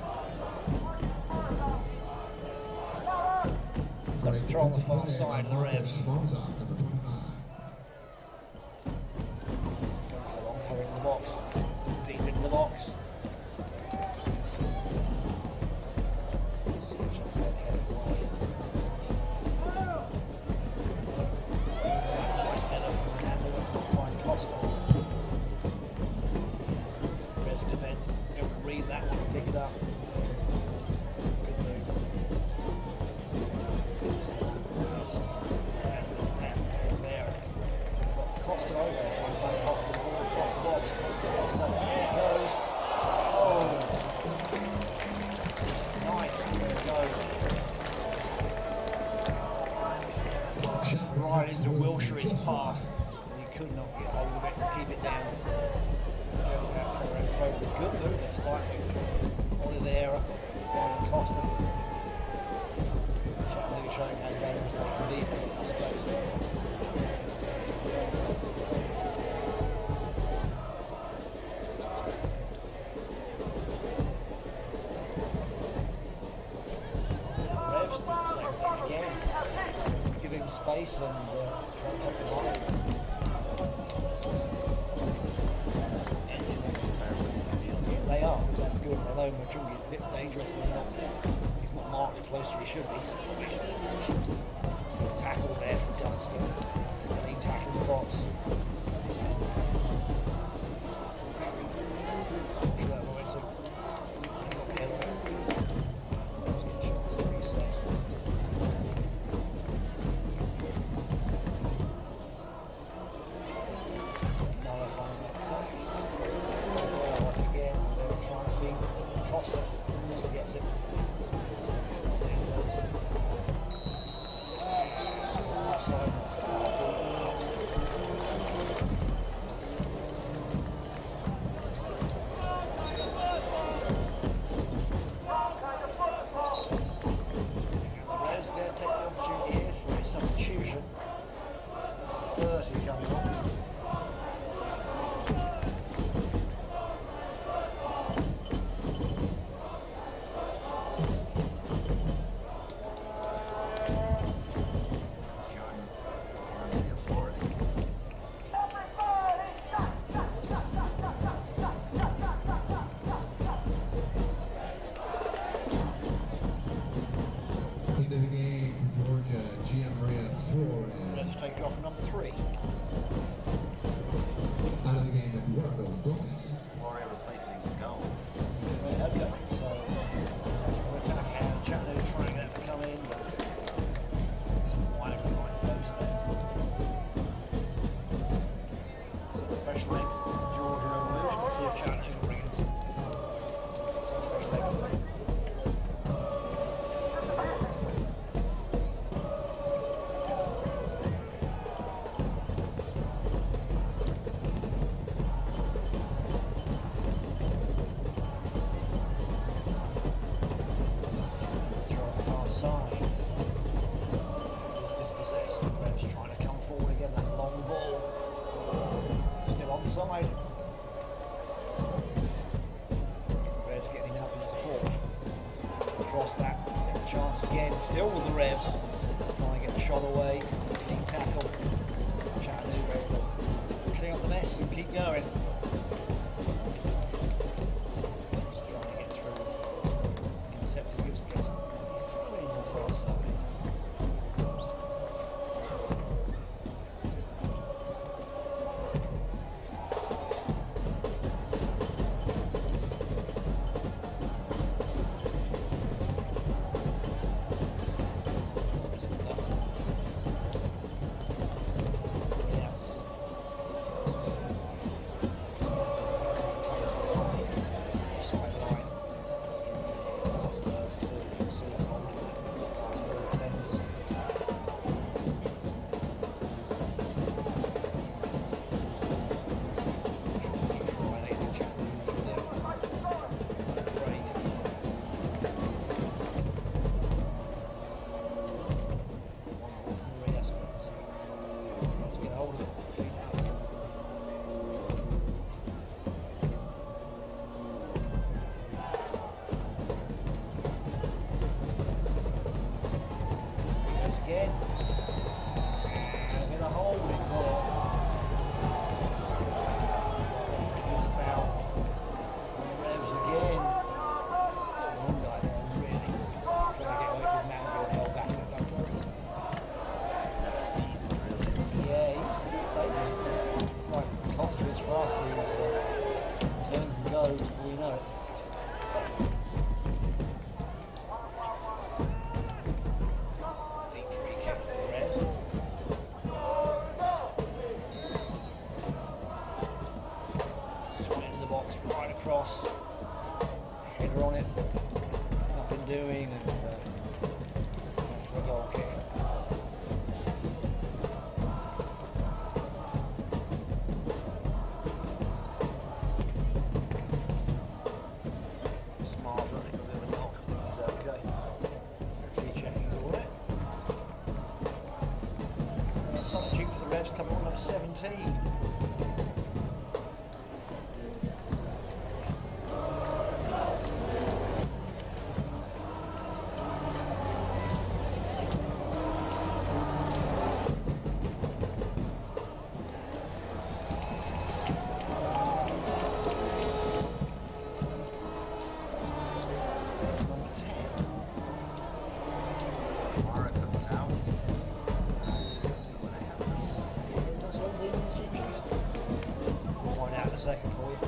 So throw on the far side of the Revs. Going for a long throw into the box. Deep into the box. Sanchez there headed away. Nice header from Fernando that couldn't find Costa. Revs defence, able to read that one and pick it up. Good move. And there's Matt there. Got Costa over, trying to find Costa the ball across the box. Costa, there it goes. path, and you could not get hold of it and keep it down. Goes out for a throw with a good move this time. Oliveira, Costa. Chattanooga showing how better as they can be if they get enough space. Revs, same thing again. Give him space and try and take the ball. They are, that's good. I know Machungi's dangerous and he's not marked closer he should be. So tackle there from Dunstan. Clean tackle in the box. Not sure that will into. Not the other way. Let's get a shot to reset. Another final attack. Off again. They're trying to feed Costa. Costa gets it. Offside. The Revs going to take the opportunity here for a substitution. 30 coming on. Into the game for Georgia, Gianmaria Flores. Let's take it off number 3. Out of the game, Eduardo Gomez. Flores replacing Gomes. Right, okay. So, tactical attack and Chattanooga trying to get it to come in, but it's wide on the right post there. So, fresh legs to the Georgia Revolution. Let's see if Chattanooga brings some fresh legs to them. Side. Revs getting him up in support. Across that, second chance again, still with the Revs. Trying to get the shot away. Clean tackle. Chattanooga clean up the mess and keep going. Just trying to get through. Interceptor gets a throw in the far side. Again, and with a holding there. Referee gives a foul. And the Revs again. One guy there really trying to get away from his man being held back at that Torres. That speed is really Yeah, he's dangerous. It's like Costa is fast. He's turns and goes before you know it. Right across, header on it, nothing doing, and for a goal kick. refs coming on at 17. Mara comes out. When I have number 17. Number 17 in his team shoes. We'll find out in a second for you.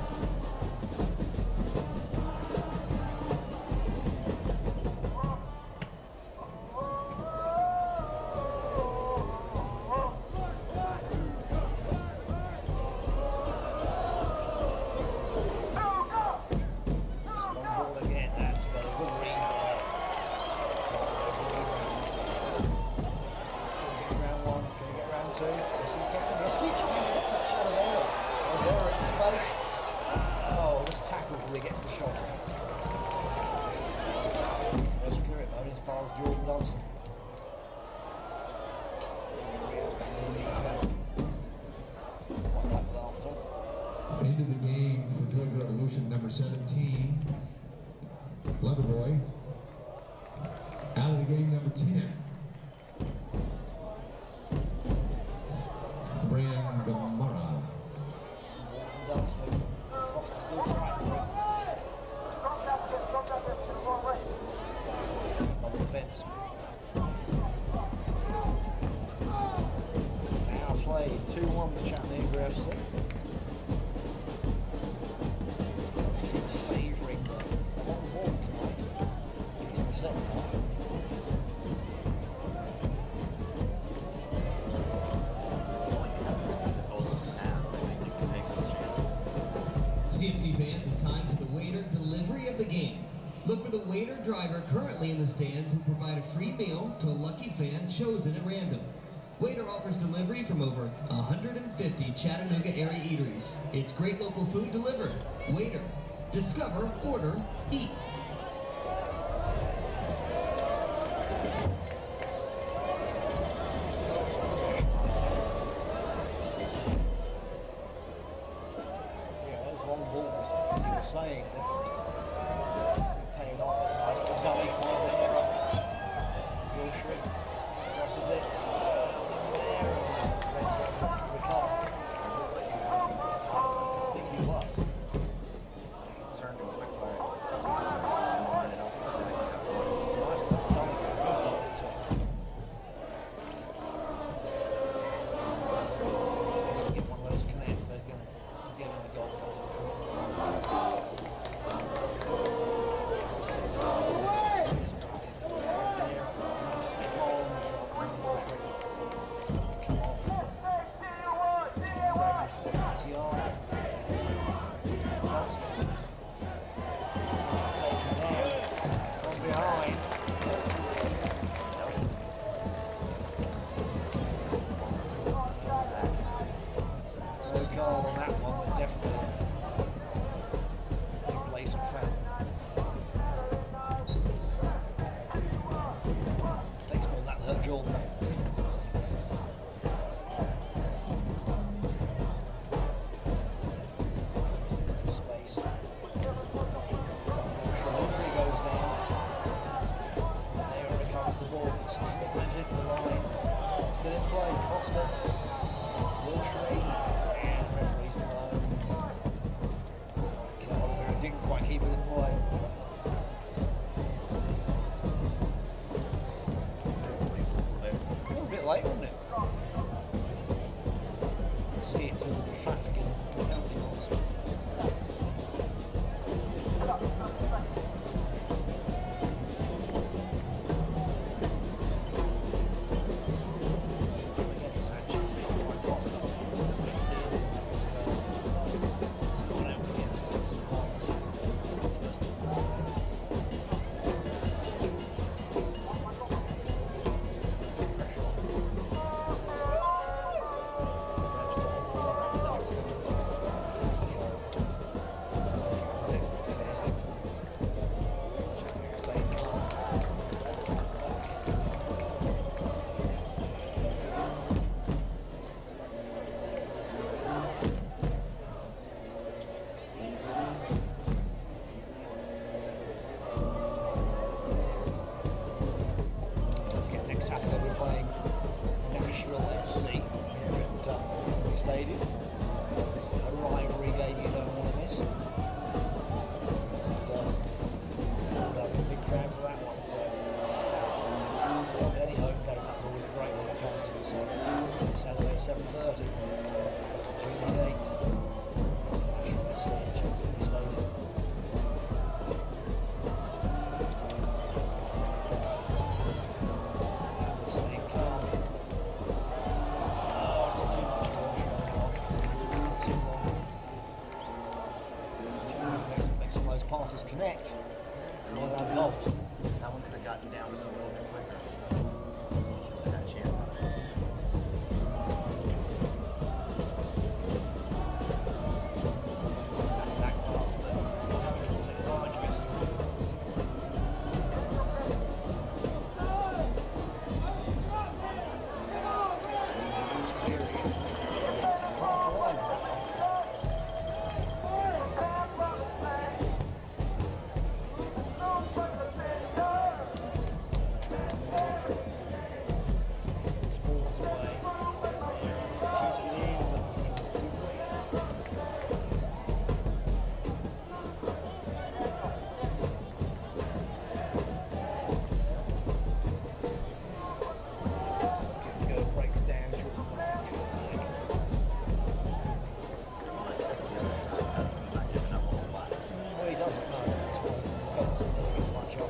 Into the game for Georgia Revolution, number 17, Loverboy. Out of the game, number 10, Brian Gamara. On the defence. Now played 2-1 for Chattanooga FC. Keeps favouring the long ball tonight. At least in the second half. Knowing you have the speed that both of them have, I think you can take those chances. CFC fans, it's time for the waiter delivery of the game. Look for the waiter driver currently in the stands who provide a free meal to a lucky fan chosen at random. Waiter offers delivery from over 150 Chattanooga area eateries. It's great local food delivered. Waiter. Discover, order, eat. Yeah, those long balls, as you were saying, definitely paying off. That's a nice little dummy fly there. Wilshire crosses it. There, and Reds recover. Looks like he's looking for Costa. I think he was. Turned and quick fire. And line it up exactly how he wanted. Nice little dummy, good dummy too. Get one of those connects, they're going to get another goal coming. Come off. Dangerous there, Tiara. Johnston. He's taken down from behind. 7:30. June the 8th. Let's see, check the stadium. And the staying calm. Oh, it's too much water going on. It's a bit too long. Make some of those passes connect. And they'll have goals. That one could have gotten down just a little bit quicker. Should have had a chance on it. Back pass, but we can take advantage of it. It's clear again. It's half a line with that one. Sends forwards away. Chase it in, but the keeper's too quick. Go breaks down, Jordan Dustin gets it back. They want to test the other side. Dunston's not giving up a whole lot. Well, he doesn't know. That's why he's in defence. He doesn't get much up.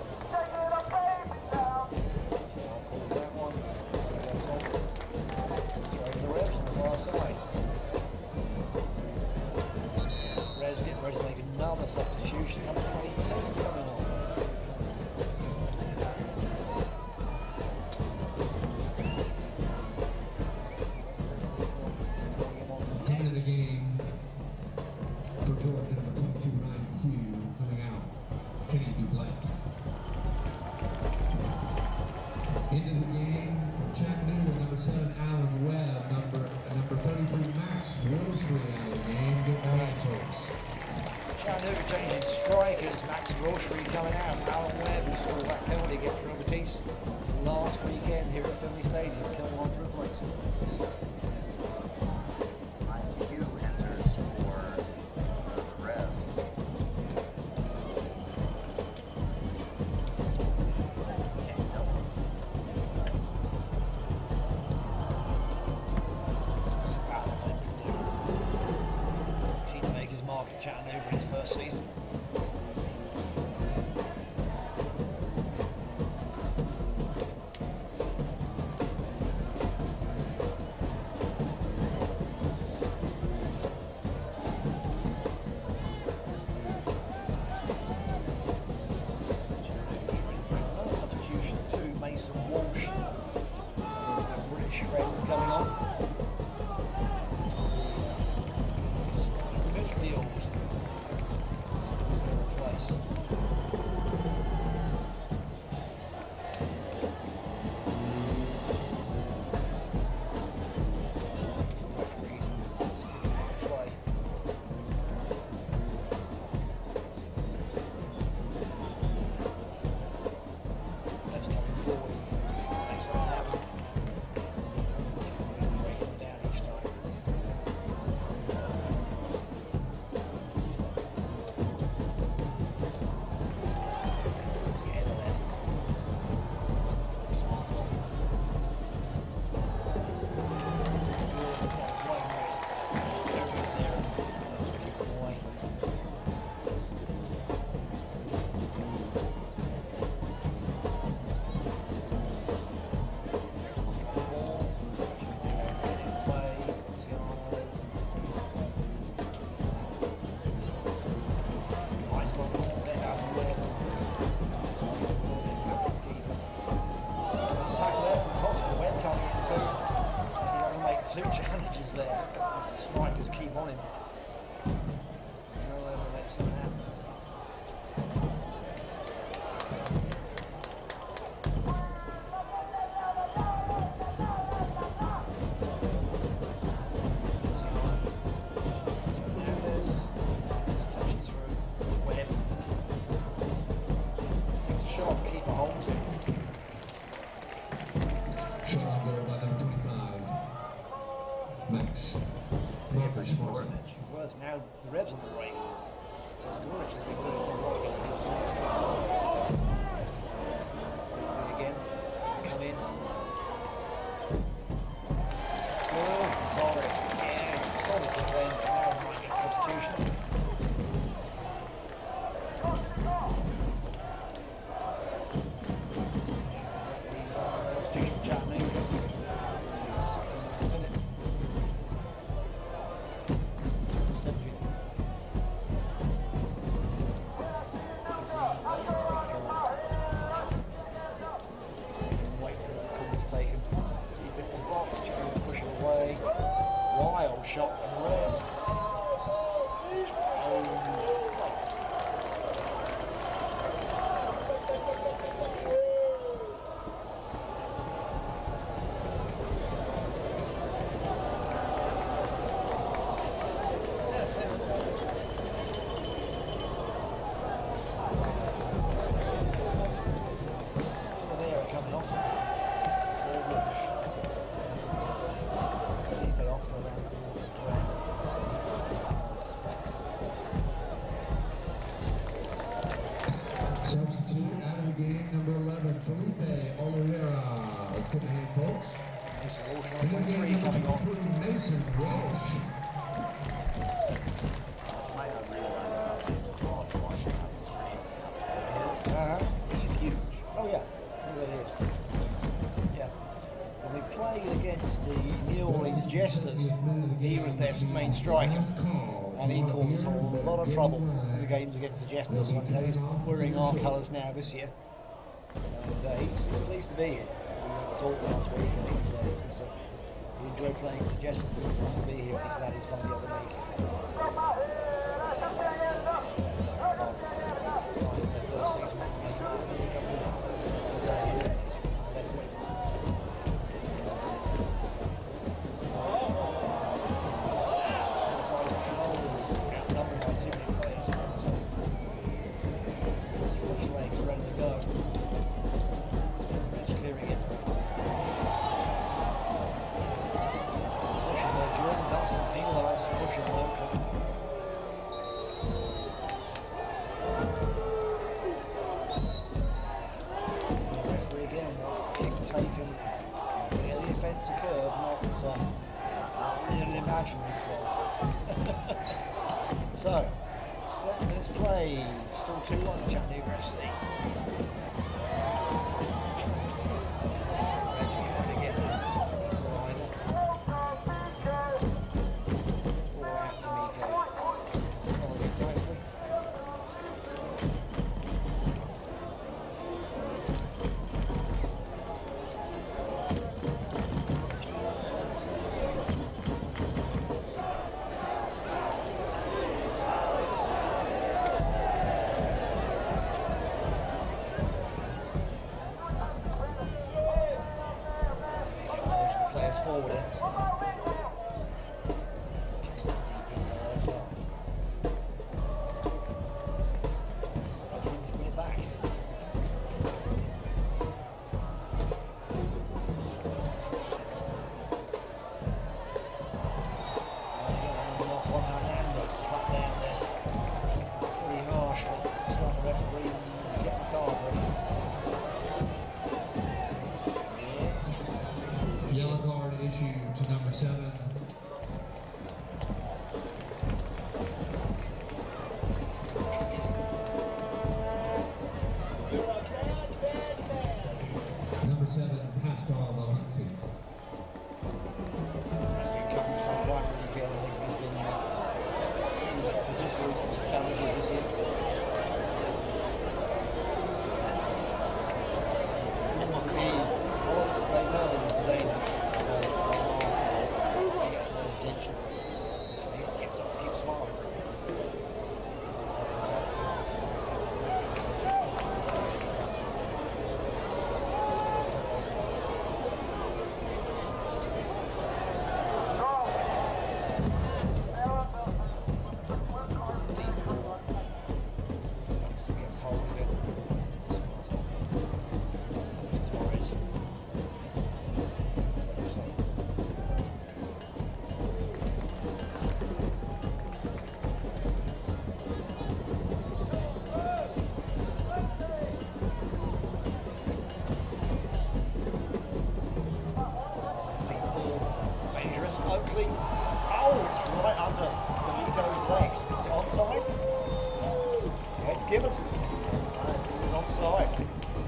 So I'll call that one. He goes on. Throw the Revs on the far side. Revs getting ready to make another substitution. Number 22 coming on. Into the game for Georgia, number 22, Ryan Hugh, coming out, Kenny Dublet. Into the game for Chattanooga, number 7, Alan Webb, number 33, Max Wilshire out of the game. Get the right folks. Chattanooga changing strikers. Max Wilshire coming out. Alan Webb, who scored that penalty against Real Betis last weekend here at Finley Stadium, killing on dribblers. Ryan Pugh enters for the Revs. Listen, Kenny Miller. Keen to make his mark at Chattanooga in his first season. Another substitution to Mason Walsh. Our British friends coming on. Starting in the midfield. Who's going to replace? For referees, sitting on the play. Lev's coming forward. Trying to make something happen. Break them down each time. It's the header there. Force on top. Nice. Good solid line wrist. Very good there. Keep them away. Next one's on the ball. Heading play. Tiano. Nice long ball there out of the way. It's on the ball, big back to the keeper. Tackle there from Costa. Webb coming in too. He's going to make two challenges there. The strikers keep on him. They'll ever make something happen. Hernandez just touches through. Webb takes a shot. Keeper holds it. Shot on goal by number 25, Max. Let's see it by Dvorovich. First, now the Revs on the break. Gorich has been good at 10 ball against Leeds tonight. Again, come in. Good. wild shot from the Reds. Which goes left. Substitute out of the game, number 11, Felipe Oliveira. Let's get the name, folks. Mason Walsh In on the three game, coming number on. 2, Mason Walsh. What you might not realize about Mason Walsh watching on the stream is how tall he is. He's huge. Oh yeah, he really is. Yeah. When we played against the New Orleans Jesters, he was their main striker. And he caused us a lot of trouble in the games against the Jesters. So he's wearing our colours now this year. And he's pleased to be here. We went to talk last week and he enjoyed playing with the Jesters, but he wanted to be here and he's glad he's finally able to make it. Guys in their first season want to make it. Here comes in. Left wing. Inside his goals, outnumbered by too many players. Fresh legs ready to go. Red's clearing it. Pushing there, Jordan Dawson penalised, pushing locally. The referee again wants the kick taken where the offence occurred, not really an imaginary spot. So, 7 minutes played, still 2-1 Chattanooga FC. Reds are trying to get that equaliser. Ball out to Miko. Swallows it nicely. Players forward in. Kicks it deep in the left half. Referees win it back. Knock on Hernandez, cut down there. Pretty harsh, but starting the referee to get the card ready. Yellow card issued to number 7. Number 7, Pascal Valenci. It's become some primary care. I think there's been a bit of physical challenges this year. He's tall, they know he's the danger, so they mark him. He gets a lot of attention. He just gets up and keeps smiling. Deep ball. Madison gets hold of it. Smiles on. Torres. Deep ball, dangerous. Oakley. Oh, it's right under D'Amico's legs. Is it onside? Yeah, it's given. It's onside.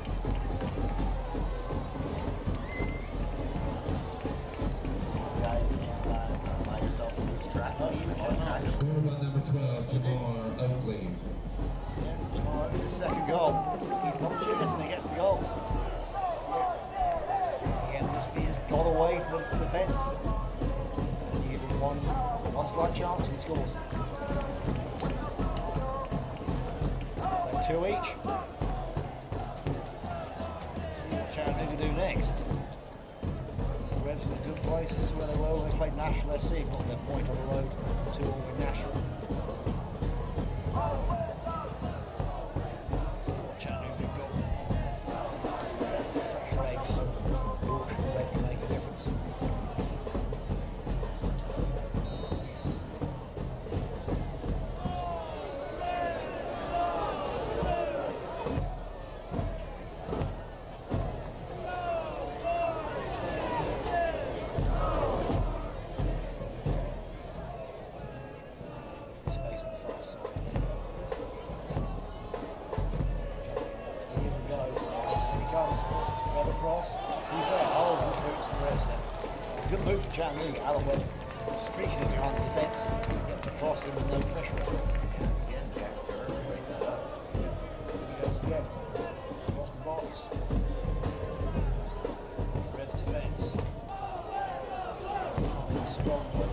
Guy, you can't allow yourself to lose track. No, you cannot. Scored by number 12, Jamar Oakley. Yeah, Jamal Oakley, his second goal. He's an opportunist and he gets the goals. Again, he's got away from the defence. And you give him one slight chance and he scores. So 2 each. Let's see what Chattanooga do next. The Revs in a good place. This is where they were when they played Nashville SC. Got their point on the road to all with Nashville. See what Chattanooga have got. Fresh legs. Yorkshire leg can make a difference. Chattanooga, Alan Webb streaking it behind the defence, getting the cross in with no pressure at all. Again, Jack Kerr, break that up. Here he goes again, across the box. The Revs defence. Coming strongly.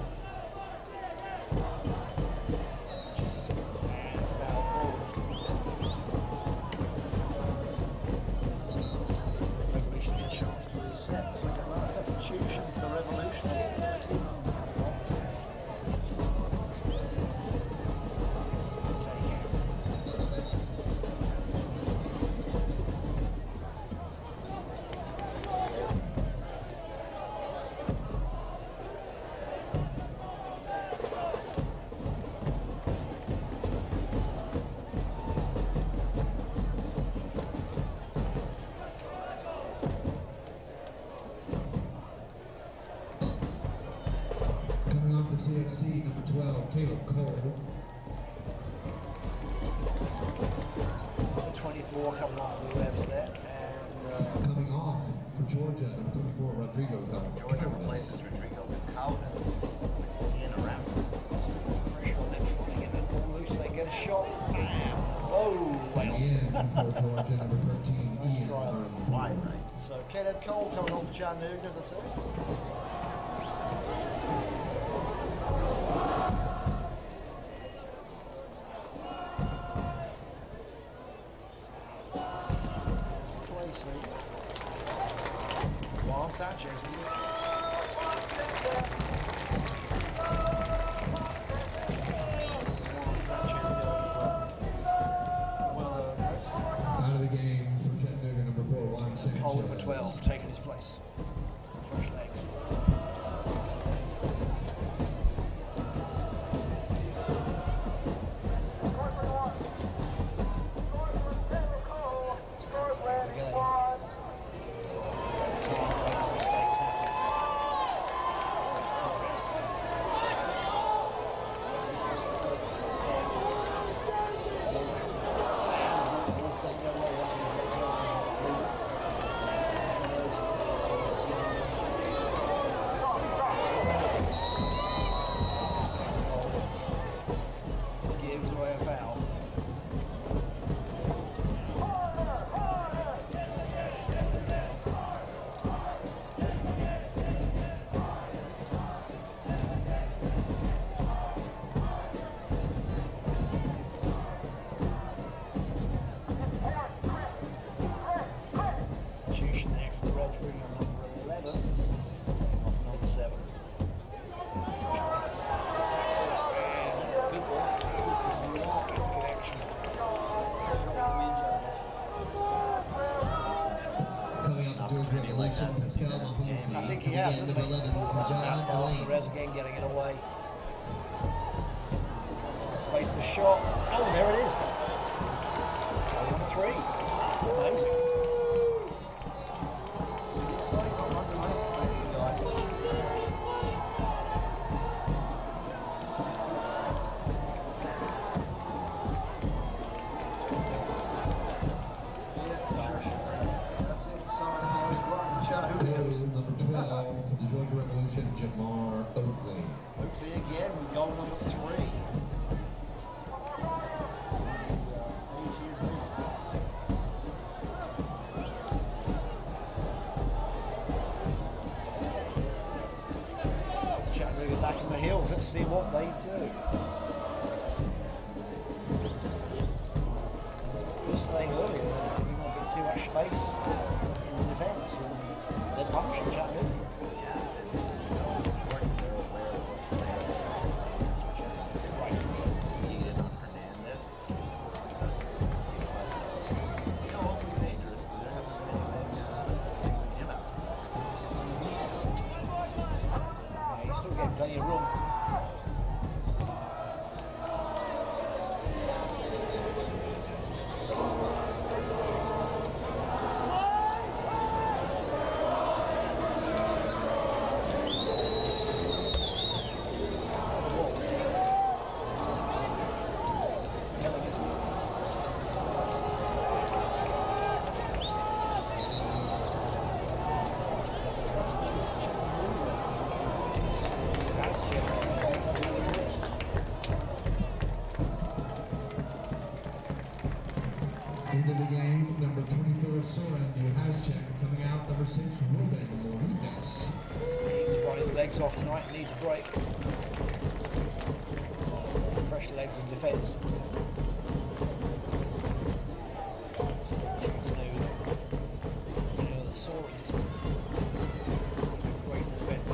Sanchez, and a foul called. Revolution get a chance to reset. So we get another substitution for the Revolution. 13 coming on. So we'll take it. CFC number 12, Caleb Cole. 24 coming off the Revs there, and Coming off for Georgia, number 34, Rodrigo. Georgia replaces Rodrigo with Calvin's with Ian around. pressure on them trying to get that ball loose. They get a shot. Bam! Oh, Wales. Ian for Georgia, number 13, Nice Ian. try there. Wide, right? So Caleb Cole coming on for Chattanooga, as I said. Juan Sanchez. Juan Sanchez get on for well rest. Out of the game for Chattanooga, number 4, Juan Sanchez. Cole number 12 taking his place. Fresh legs. Gives away a foul. Substitution there for the Revs, bringing on number 11, taking off number 7. Fresh legs for the attack force, and that's a good ball through. Could not get the connection. Coming up to Georgia Revolution, Pascal Mahouzi. I think he has, Coming hasn't in he? number 11, That's a Sajad nice pass. The Elaine. Revs again getting it away. Space for shot. Oh, there it is. Goal number 3. Amazing. It's like not amazing to these guys. Yeah, sure. That's it. Cyrus always right with the Chattanooga. Number 12 for the Georgia Revolution, Jamar Oakley. Hopefully again with goal number 3. The 80th minute. It's Chattanooga back in the hills. Let's see what they do. As we were saying earlier, they're giving a bit too much space in the defence, and they're punishing Chattanooga. Yeah, and Jordan, they're aware of what players are dangerous for Chattanooga. Right. They keyed in on Hernandez, they keyed in on Costa. But, Oakley's dangerous, but there hasn't been anything singling him out specifically. Yeah, he's still getting plenty of room. Into the game, number 24, Soren New Haschek. Coming out, number 6, Ruben Moritas. He's run his legs off tonight, needs a break. So, fresh legs in defence. The Soren's great in defence.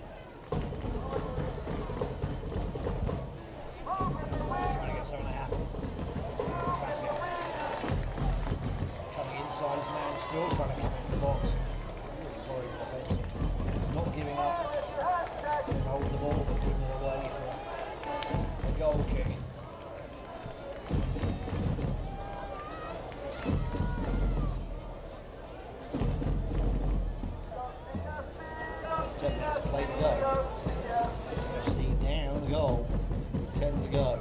Trying to get something to happen. Traffic. Coming inside his man, still trying to come into the box. Really worried defence. Not giving up. Hold the ball, but giving it away for a goal kick. So 10 minutes play to go. CFC down the goal. 10 to go.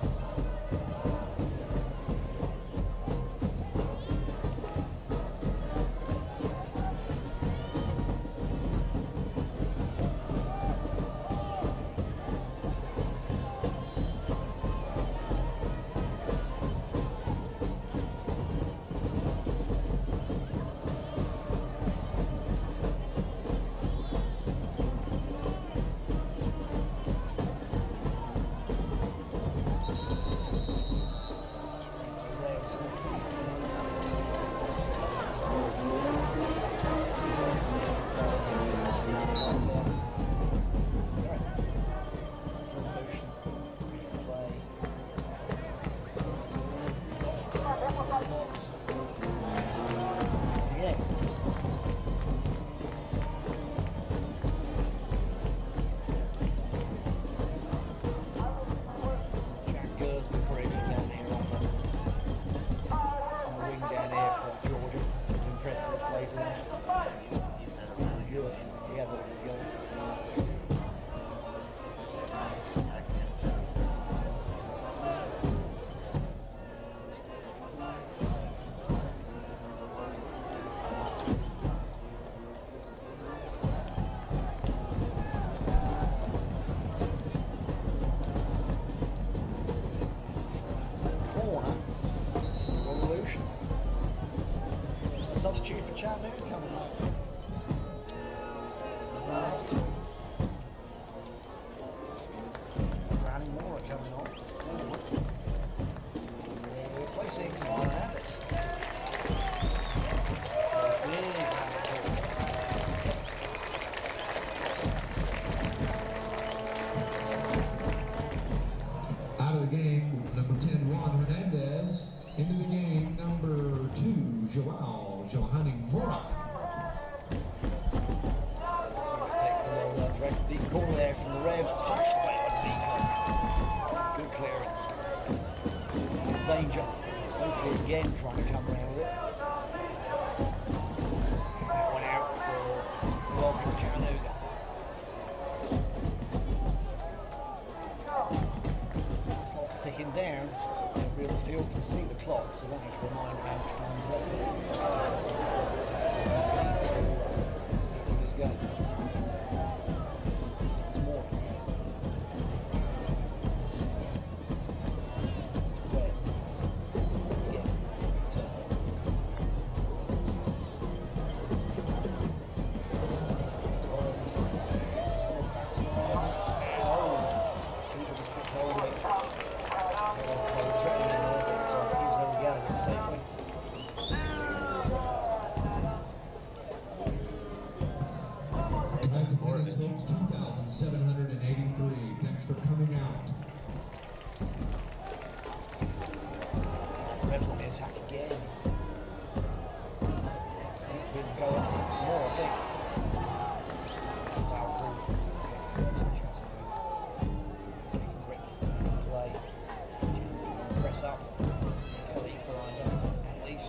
Substitute for Chattanooga coming up. Brownie Moore coming on forward. They're replacing Hernandez. Big Out of the game, number 10, Juan Hernandez. Into the game, number 2, Joao Johanning Mora. Let's take the ball down. Rest deep corner there from the Revs. Punched away by the Good clearance. Still in danger. Oakley again trying to come around with it. That one out for Welcome Chattanooga. Clock's ticking down. Real field to see the clock, so that needs to remind how much time is left. To this game. There's more. Where? Yeah. Still bouncing around. Oh. Attendance, folks, 2,783. Thanks for coming out. Revs on the attack again. Didn't really go up once more, I think. Valkyrie against the Revs, which has taking grip and play. Press up, get the equaliser at least.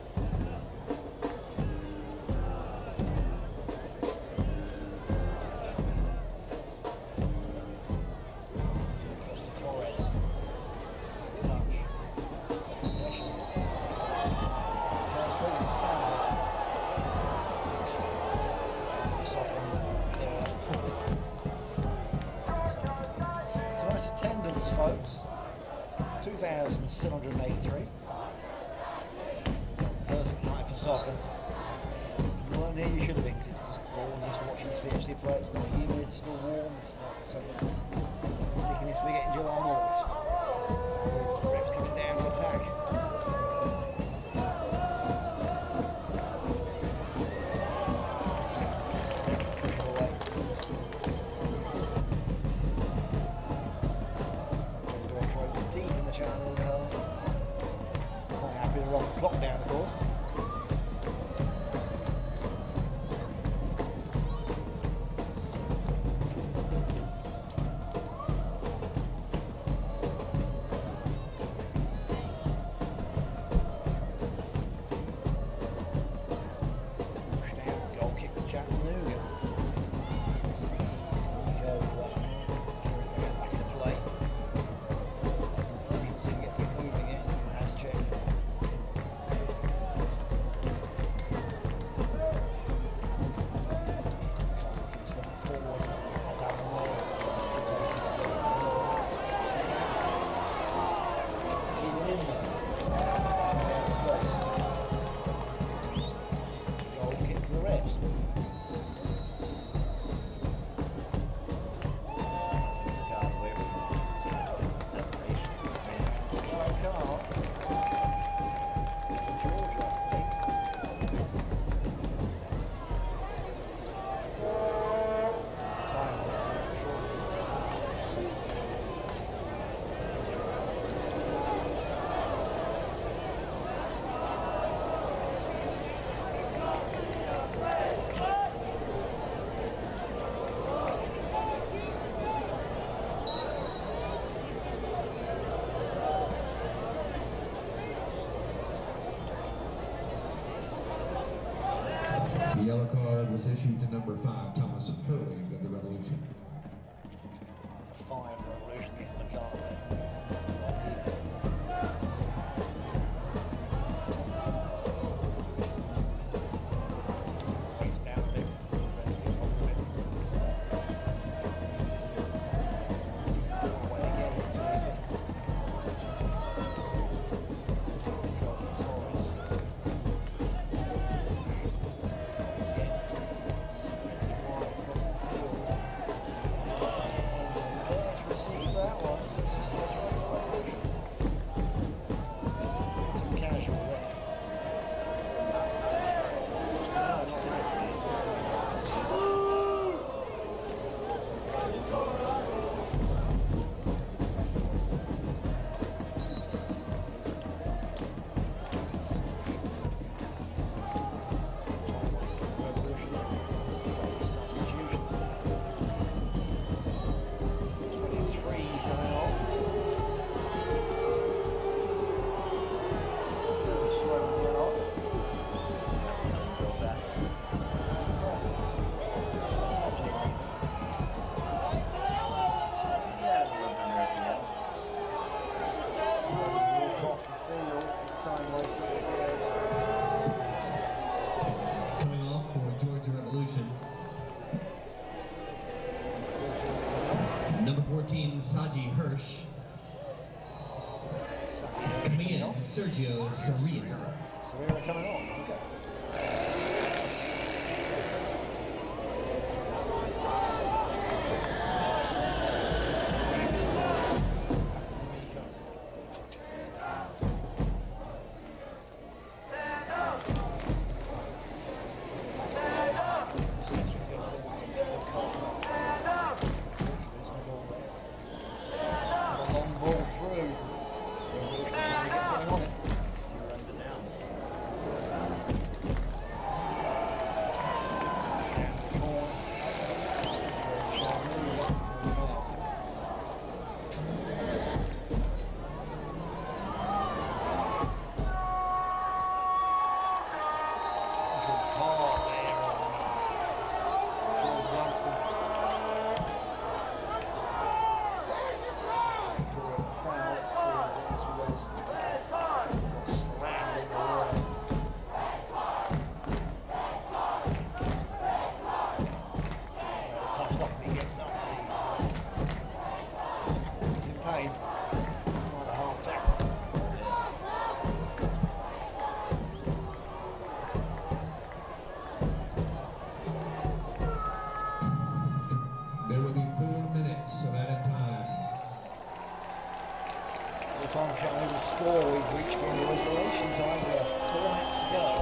Attendance, folks, 2,783. Perfect night for soccer. If you weren't here, you should have been, because it's just gorgeous watching CFC play. It's not humid, it's still warm, it's not stickiness we get in July and August. The Revs coming down to attack. Channel half. Quite happy to roll the clock down, of course. Push down, goal kick to Chattanooga. Nico carries that back into play. The yellow card was issued to number 5, Thomas Hurley of the Revolution. 5 Revolution getting the card there. Breaks down a bit. Away again, too easy. Coming off for Georgia Revolution. Number 14, Saji Hirsch. Coming in, Sergio Sarria. Sarria coming on, okay. Card. Chattanooga score. We've reached the end of regulation time. We have 4 minutes to go.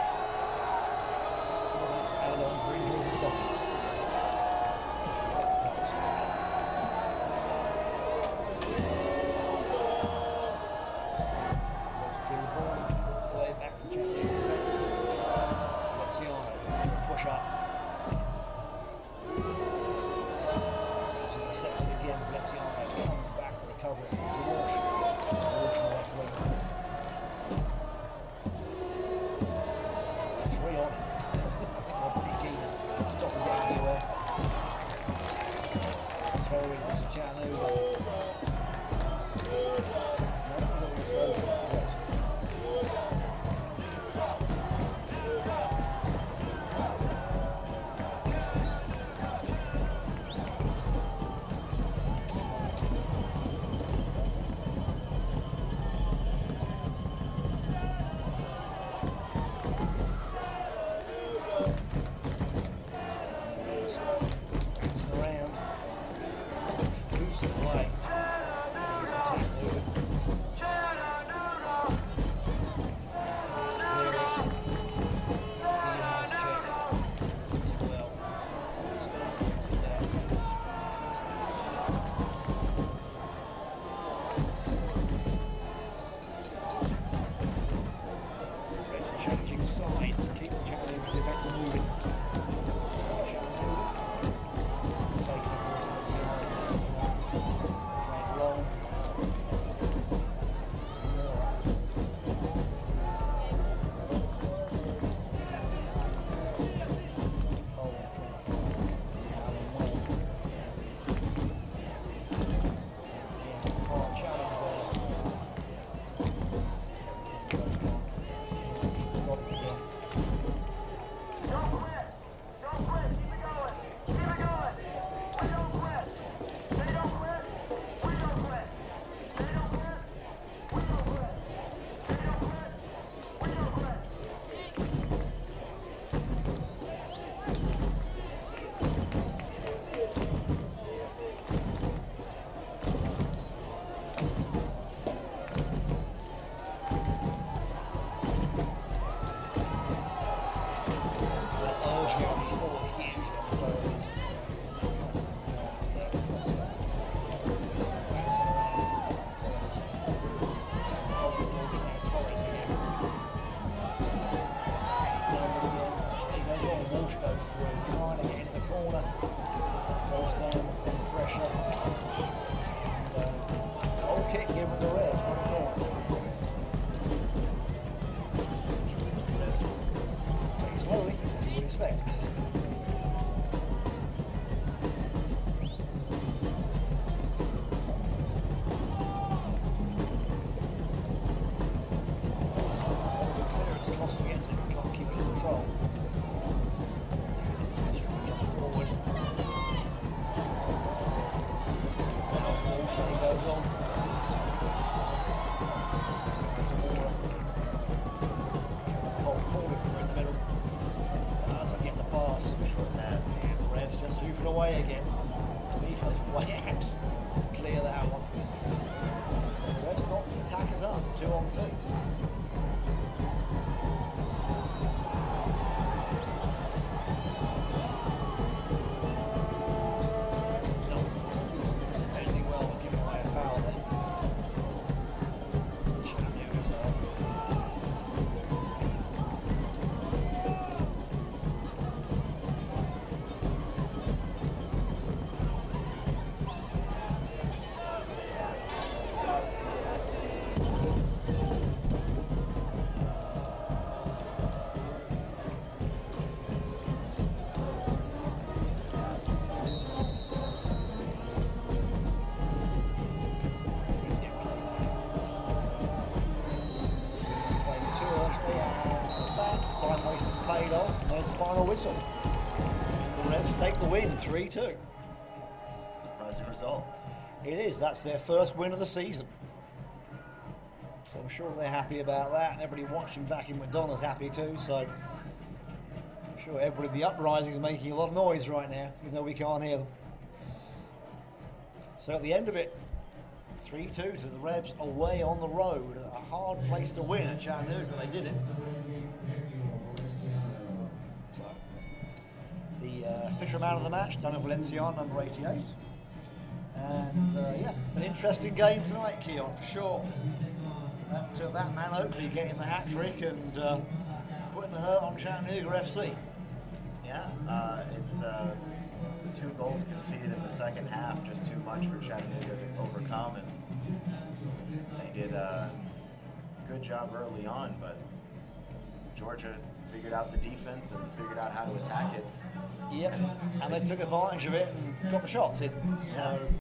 4 minutes added on for injuries and stoppers. Push up. As intercepted again, Valenciano comes back, recovering to Walsh. Walsh on the left wing. 3 on it. I think they're pretty keen on stopping down anywhere. Throw in to Chattanooga. Changing sides, keeping Chattanooga's defence moving. Chattanooga taking the course from the side. Playing long. Cole trying to find Alan Webb. Again, hard challenge there. Everything goes on. Trying to get into the corner, goes down under pressure, and goal kick given the Revs on the corner. Take it slowly, as you would expect. The clearance cost against it, you can't keep it in control. Forward. Play goes on. Cole calling for in the middle. Doesn't get the pass. Short pass. And Revs just moving away again. He goes way out. Clear that one. And the Revs got the attackers up. 2 on 2. Time wasted paid off, and there's the final whistle. The Revs take the win, 3-2. Surprising result. It is, that's their first win of the season. So I'm sure they're happy about that, and everybody watching back in McDonald's happy too, so I'm sure everybody in the uprising is making a lot of noise right now, even though we can't hear them. So at the end of it, 3-2 to the Rebs away on the road. A hard place to win at Chattanooga, but they did it. So, the official man of the match, Daniel Valenciano, number 88. And yeah, an interesting game tonight, Keon, for sure. That man Oakley getting the hat trick and putting the hurt on Chattanooga FC. Yeah, it's the 2 goals conceded in the second half, just too much for Chattanooga to overcome, and they did a good job early on, but Georgia figured out the defense and figured out how to attack it. Yep, and they took advantage of it and got the shots in. Yeah,